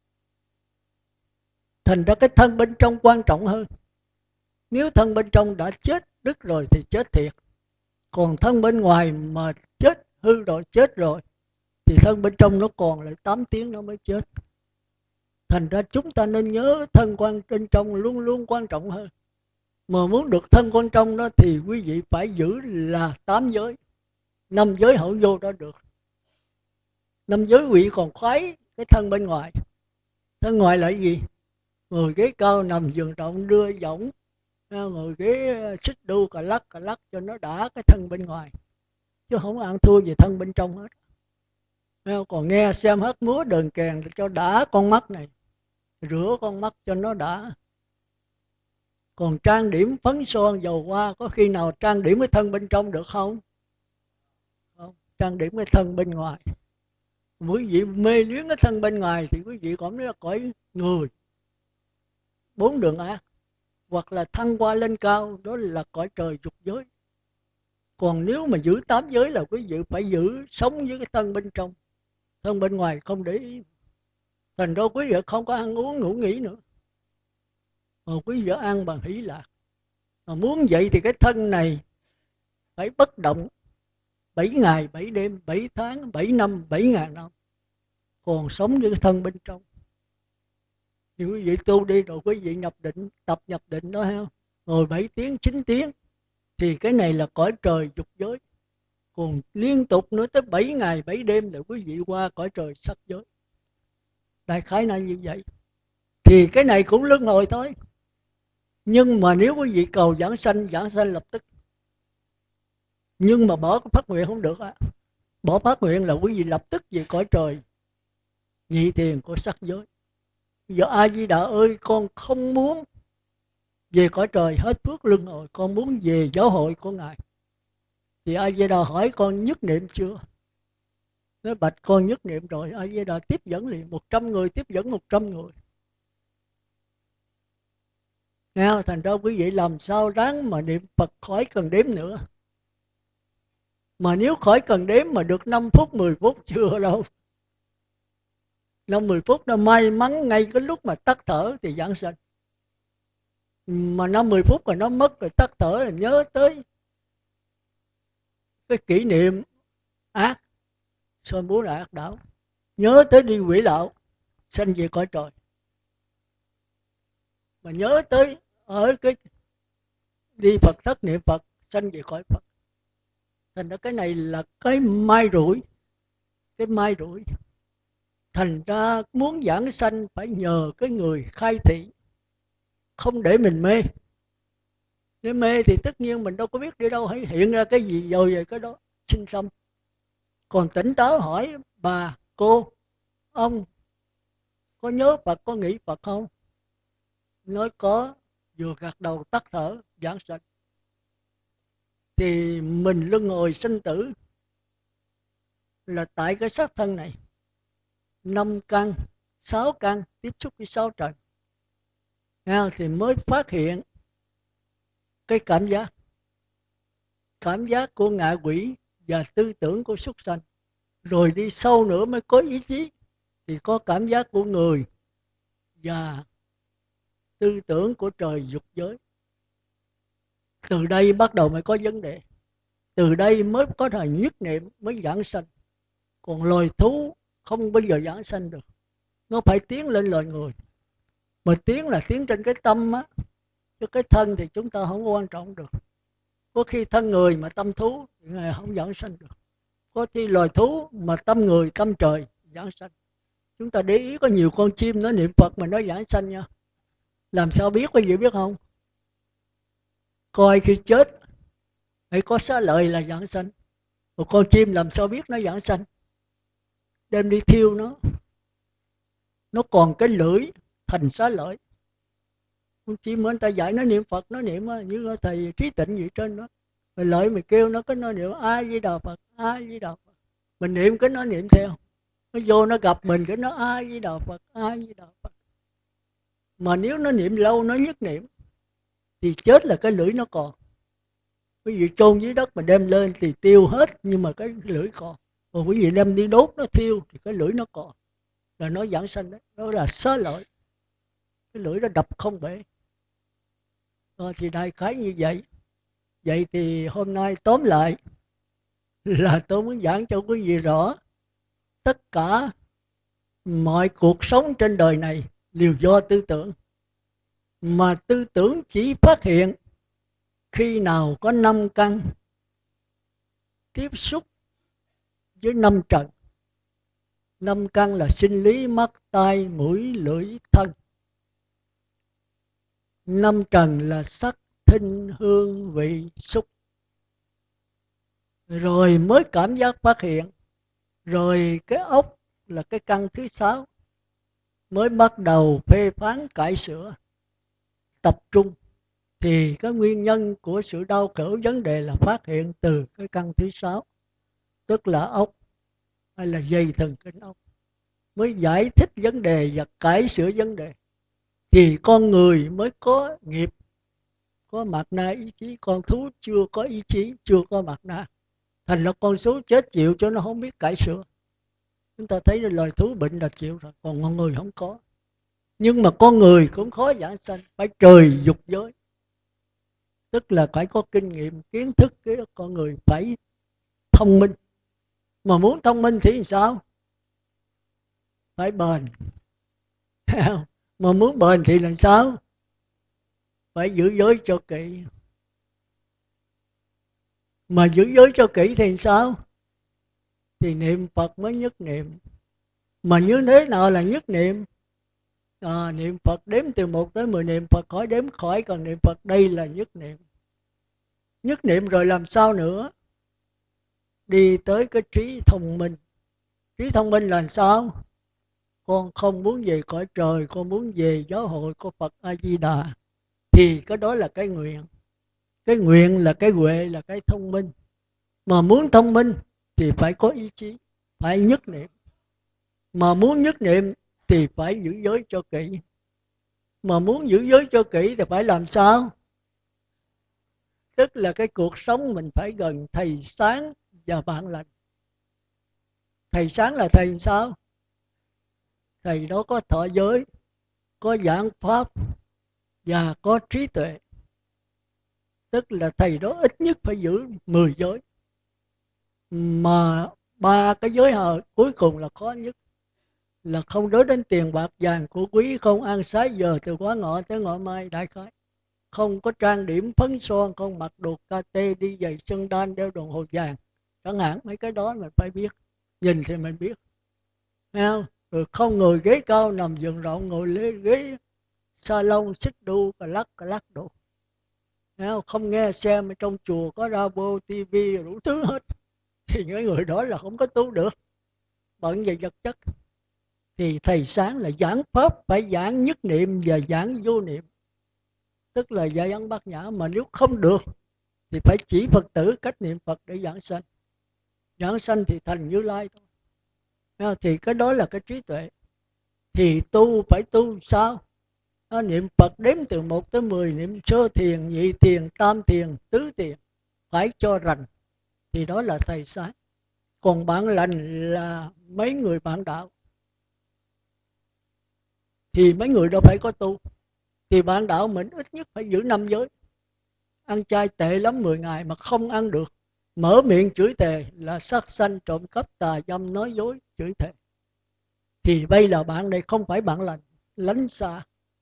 Thành ra cái thân bên trong quan trọng hơn. Nếu thân bên trong đã chết đứt rồi thì chết thiệt. Còn thân bên ngoài mà chết hư rồi, chết rồi, thì thân bên trong nó còn lại 8 tiếng nó mới chết. Thành ra chúng ta nên nhớ thân bên trong luôn luôn quan trọng hơn. Mà muốn được thân quan trọng đó thì quý vị phải giữ là 8 giới. 5 giới hậu vô đó được. 5 giới quý vị còn khoái cái thân bên ngoài. Thân ngoài là cái gì? Ngồi ghế cao nằm giường rộng đưa võng, ngồi ghế xích đu cà lắc cho nó đã cái thân bên ngoài. Chứ không ăn thua về thân bên trong hết. Còn nghe xem hát múa đờn kèn cho đã con mắt này, rửa con mắt cho nó đã. Còn trang điểm phấn son dầu hoa có khi nào trang điểm cái thân bên trong được không? Không, trang điểm cái thân bên ngoài. Quý vị mê luyến cái thân bên ngoài thì quý vị còn nói là cõi người 4 đường ác, hoặc là thăng qua lên cao, đó là cõi trời dục giới. Còn nếu mà giữ 8 giới là quý vị phải giữ sống với cái thân bên trong, thân bên ngoài không để ý. Thành ra quý vị không có ăn uống ngủ nghỉ nữa, mà quý vị ăn bằng hỷ lạc. Mà muốn vậy thì cái thân này phải bất động 7 ngày 7 đêm 7 tháng 7 năm 7.000 năm. còn sống với cái thân bên trong. Thì quý vị tu đi rồi quý vị nhập định, tập nhập định đó ha, ngồi 7 tiếng, 9 tiếng, thì cái này là cõi trời dục giới. Còn liên tục nữa tới 7 ngày 7 đêm là quý vị qua cõi trời sắc giới. Đại khái là như vậy. Thì cái này cũng luân hồi thôi. Nhưng mà nếu quý vị cầu giảng sanh lập tức. Nhưng mà bỏ phát nguyện không được á. Bỏ phát nguyện là quý vị lập tức về cõi trời nhị thiền của sắc giới. Giờ A Di Đà ơi, con không muốn về cõi trời hết phước luân hồi, con muốn về giáo hội của Ngài. Thì A Di Đà hỏi con nhất niệm chưa? Nói bạch con nhất niệm rồi. A Di Đà tiếp dẫn liền 100 người, tiếp dẫn 100 người. Nghe, thành ra quý vị làm sao ráng mà niệm Phật khỏi cần đếm nữa. Mà nếu khỏi cần đếm mà được 5 phút, 10 phút chưa đâu. 5-10 phút nó may mắn ngay cái lúc mà tắt thở thì giảng sanh. Mà 5-10 phút rồi nó mất rồi, tắt thở rồi nhớ tới cái kỷ niệm ác, soi muốn là ác đạo, nhớ tới đi quỷ đạo, sanh về cõi trời. Mà nhớ tới ở cái đi Phật thất niệm Phật, sanh về cõi Phật. Thành ra cái này là cái mai rủi. Cái mai rủi. Thành ra muốn giảng sanh phải nhờ cái người khai thị, không để mình mê. Nếu mê thì tất nhiên mình đâu có biết đi đâu, hãy hiện ra cái gì rồi về cái đó sinh xong. Còn tỉnh táo hỏi bà, cô, ông có nhớ Phật, có nghĩ Phật không? Nói có, vừa gật đầu tắt thở, giảng sanh. Thì mình luân hồi sinh tử là tại cái xác thân này. 5 căn, 6 căn tiếp xúc với 6 trần. Thì mới phát hiện cái cảm giác. Cảm giác của ngạ quỷ và tư tưởng của súc sanh. Rồi đi sâu nữa mới có ý chí. Thì có cảm giác của người và tư tưởng của trời dục giới. Từ đây bắt đầu mới có vấn đề. Từ đây mới có thời nhất niệm mới giảng sanh. Còn loài thú không bao giờ giảng sanh được. Nó phải tiến lên loài người. Mà tiến là tiến trên cái tâm á. Chứ cái thân thì chúng ta không quan trọng được. Có khi thân người mà tâm thú thì Ngài không giảng sanh được. Có khi loài thú mà tâm người, tâm trời giảng sanh. Chúng ta để ý có nhiều con chim nó niệm Phật mà nó giảng sanh nha. Làm sao biết, có gì biết không? Coi khi chết hay có xá lợi là giảng sanh. Một con chim làm sao biết nó giảng sanh? Đem đi thiêu nó còn cái lưỡi thành xá lợi. Con chim mà người ta dạy nó niệm Phật, nó niệm như thầy Trí Tịnh gì trên đó. Rồi lợi mày kêu nó cái nó niệm A Di Đà Phật, A Di Đà Phật. Mình niệm cái nó niệm theo. Nó vô nó gặp mình cái nó A Di Đà Phật, A Di Đà Phật. Mà nếu nó niệm lâu, nó nhất niệm thì chết là cái lưỡi nó còn. Quý vị chôn dưới đất mà đem lên thì tiêu hết, nhưng mà cái lưỡi còn. Còn quý vị đem đi đốt nó thiêu thì cái lưỡi nó còn. Là nó giảng sanh đấy, đó là xá lợi. Cái lưỡi nó đập không bể. Thì đại khái như vậy. Vậy thì hôm nay tóm lại là tôi muốn giảng cho quý vị rõ. Tất cả mọi cuộc sống trên đời này đều do tư tưởng. Mà tư tưởng chỉ phát hiện khi nào có 5 căn tiếp xúc với 5 trần. 5 căn là sinh lý, mắt, tai, mũi, lưỡi, thân. 5 trần là sắc, thinh, hương, vị, xúc. Rồi mới cảm giác phát hiện. Rồi cái ốc là cái căn thứ 6 mới bắt đầu phê phán cải sửa, tập trung. Thì cái nguyên nhân của sự đau khổ vấn đề là phát hiện từ cái căn thứ 6, tức là ốc hay là dây thần kinh ốc. Mới giải thích vấn đề và cải sửa vấn đề. Thì con người mới có nghiệp, có mạt na ý chí. Con thú chưa có ý chí, chưa có mạt na. Thành ra con số chết chịu cho nó không biết cải sửa. Chúng ta thấy là loài thú bệnh là chịu rồi, còn con người không có. Nhưng mà con người cũng khó giảng sanh, phải trời dục giới. Tức là phải có kinh nghiệm, kiến thức, cái con người phải thông minh. Mà muốn thông minh thì sao? phải bền. Mà muốn bền thì làm sao? Phải giữ giới cho kỹ. Mà giữ giới cho kỹ thì sao? Thì niệm Phật mới nhất niệm. Mà như thế nào là nhất niệm? Niệm Phật đếm từ 1 tới 10 niệm Phật khỏi đếm khỏi, còn niệm Phật đây là nhất niệm. Nhất niệm rồi làm sao nữa? Đi tới cái trí thông minh. Trí thông minh là sao? Con không muốn về cõi trời, con muốn về giáo hội của Phật A-di-đà. Thì cái đó là cái nguyện. Cái nguyện là cái huệ, là cái thông minh. Mà muốn thông minh thì phải có ý chí, phải nhất niệm. Mà muốn nhất niệm thì phải giữ giới cho kỹ. Mà muốn giữ giới cho kỹ thì phải làm sao? Tức là cái cuộc sống mình phải gần thầy sáng và bạn lành. Thầy sáng là thầy sao? Thầy đó có thọ giới, có giảng pháp và có trí tuệ. Tức là thầy đó ít nhất phải giữ 10 giới. Mà 3 cái giới hờ cuối cùng là khó nhất, là không đối đến tiền bạc vàng của quý, không ăn sái giờ từ quá ngọ tới ngọ mai, đại khái. Không có trang điểm phấn son, không mặc đồ KT, đi giày chân đan, đeo đồng hồ vàng. Chẳng hạn mấy cái đó mình phải biết, nhìn thì mình biết. Thấy không? Rồi không ngồi ghế cao, nằm giường rộng, ngồi lên ghế salon, xích đu, cà lắc đồ. Thấy không? Không nghe xem trong chùa có radio, tivi, đủ thứ hết. Thì những người đó là không có tu được, bận về vật chất. Thì thầy sáng là giảng pháp phải giảng nhất niệm và giảng vô niệm, tức là dạy ăn bát nhã. Mà nếu không được thì phải chỉ Phật tử cách niệm Phật để giảng sanh. Giảng sanh thì thành Như Lai thôi. Thì cái đó là cái trí tuệ. Thì tu phải tu sao? Niệm Phật đếm từ 1 tới 10, niệm sơ thiền, nhị thiền, tam thiền, tứ thiền, phải cho rành. Thì đó là thầy sáng. Còn bạn lành là mấy người bạn đạo, thì mấy người đâu phải có tu. Thì bạn đạo mình ít nhất phải giữ 5 giới. Ăn chay tệ lắm 10 ngày mà không ăn được, mở miệng chửi thề là sát sanh, trộm cắp, tà dâm, nói dối, chửi thề. Thì bây là bạn này không phải bạn lành, lánh xa.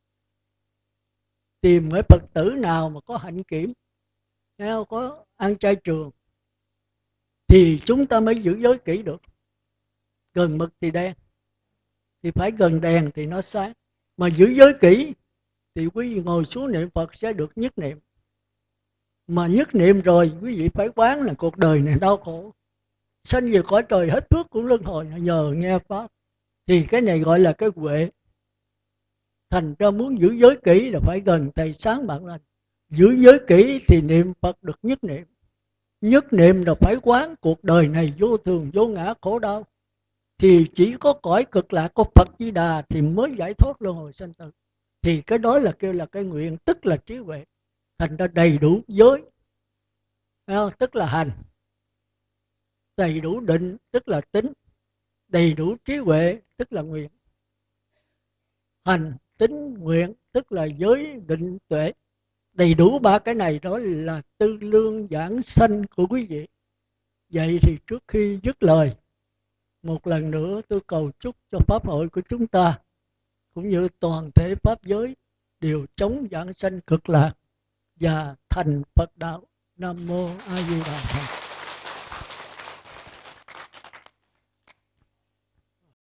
Tìm người Phật tử nào mà có hạnh kiểm, có ăn chay trường, thì chúng ta mới giữ giới kỹ được. Gần mực thì đen, thì phải gần đèn thì nó sáng. Mà giữ giới kỹ thì quý vị ngồi xuống niệm Phật sẽ được nhất niệm. Mà nhất niệm rồi quý vị phải quán là cuộc đời này đau khổ, sanh về cõi trời hết phước của luân hồi nhờ nghe pháp. Thì cái này gọi là cái huệ. Thành ra muốn giữ giới kỹ là phải gần thầy sáng bạn lành. Giữ giới kỹ thì niệm Phật được nhất niệm. Nhất niệm là phải quán cuộc đời này vô thường, vô ngã, khổ đau. Thì chỉ có cõi cực lạc của Phật Di Đà thì mới giải thoát luân hồi sanh tử. Thì cái đó là kêu là cái nguyện, tức là trí huệ. Thành ra đầy đủ giới, tức là hành. Đầy đủ định, tức là tính. Đầy đủ trí huệ, tức là nguyện. Hành, tính, nguyện, tức là giới, định, tuệ. Đầy đủ 3 cái này đó là tư lương giảng sanh của quý vị. Vậy thì trước khi dứt lời, một lần nữa tôi cầu chúc cho Pháp hội của chúng ta, cũng như toàn thể Pháp giới, đều chống giảng sanh cực lạc và thành Phật đạo. Nam Mô A Di Đà Phật.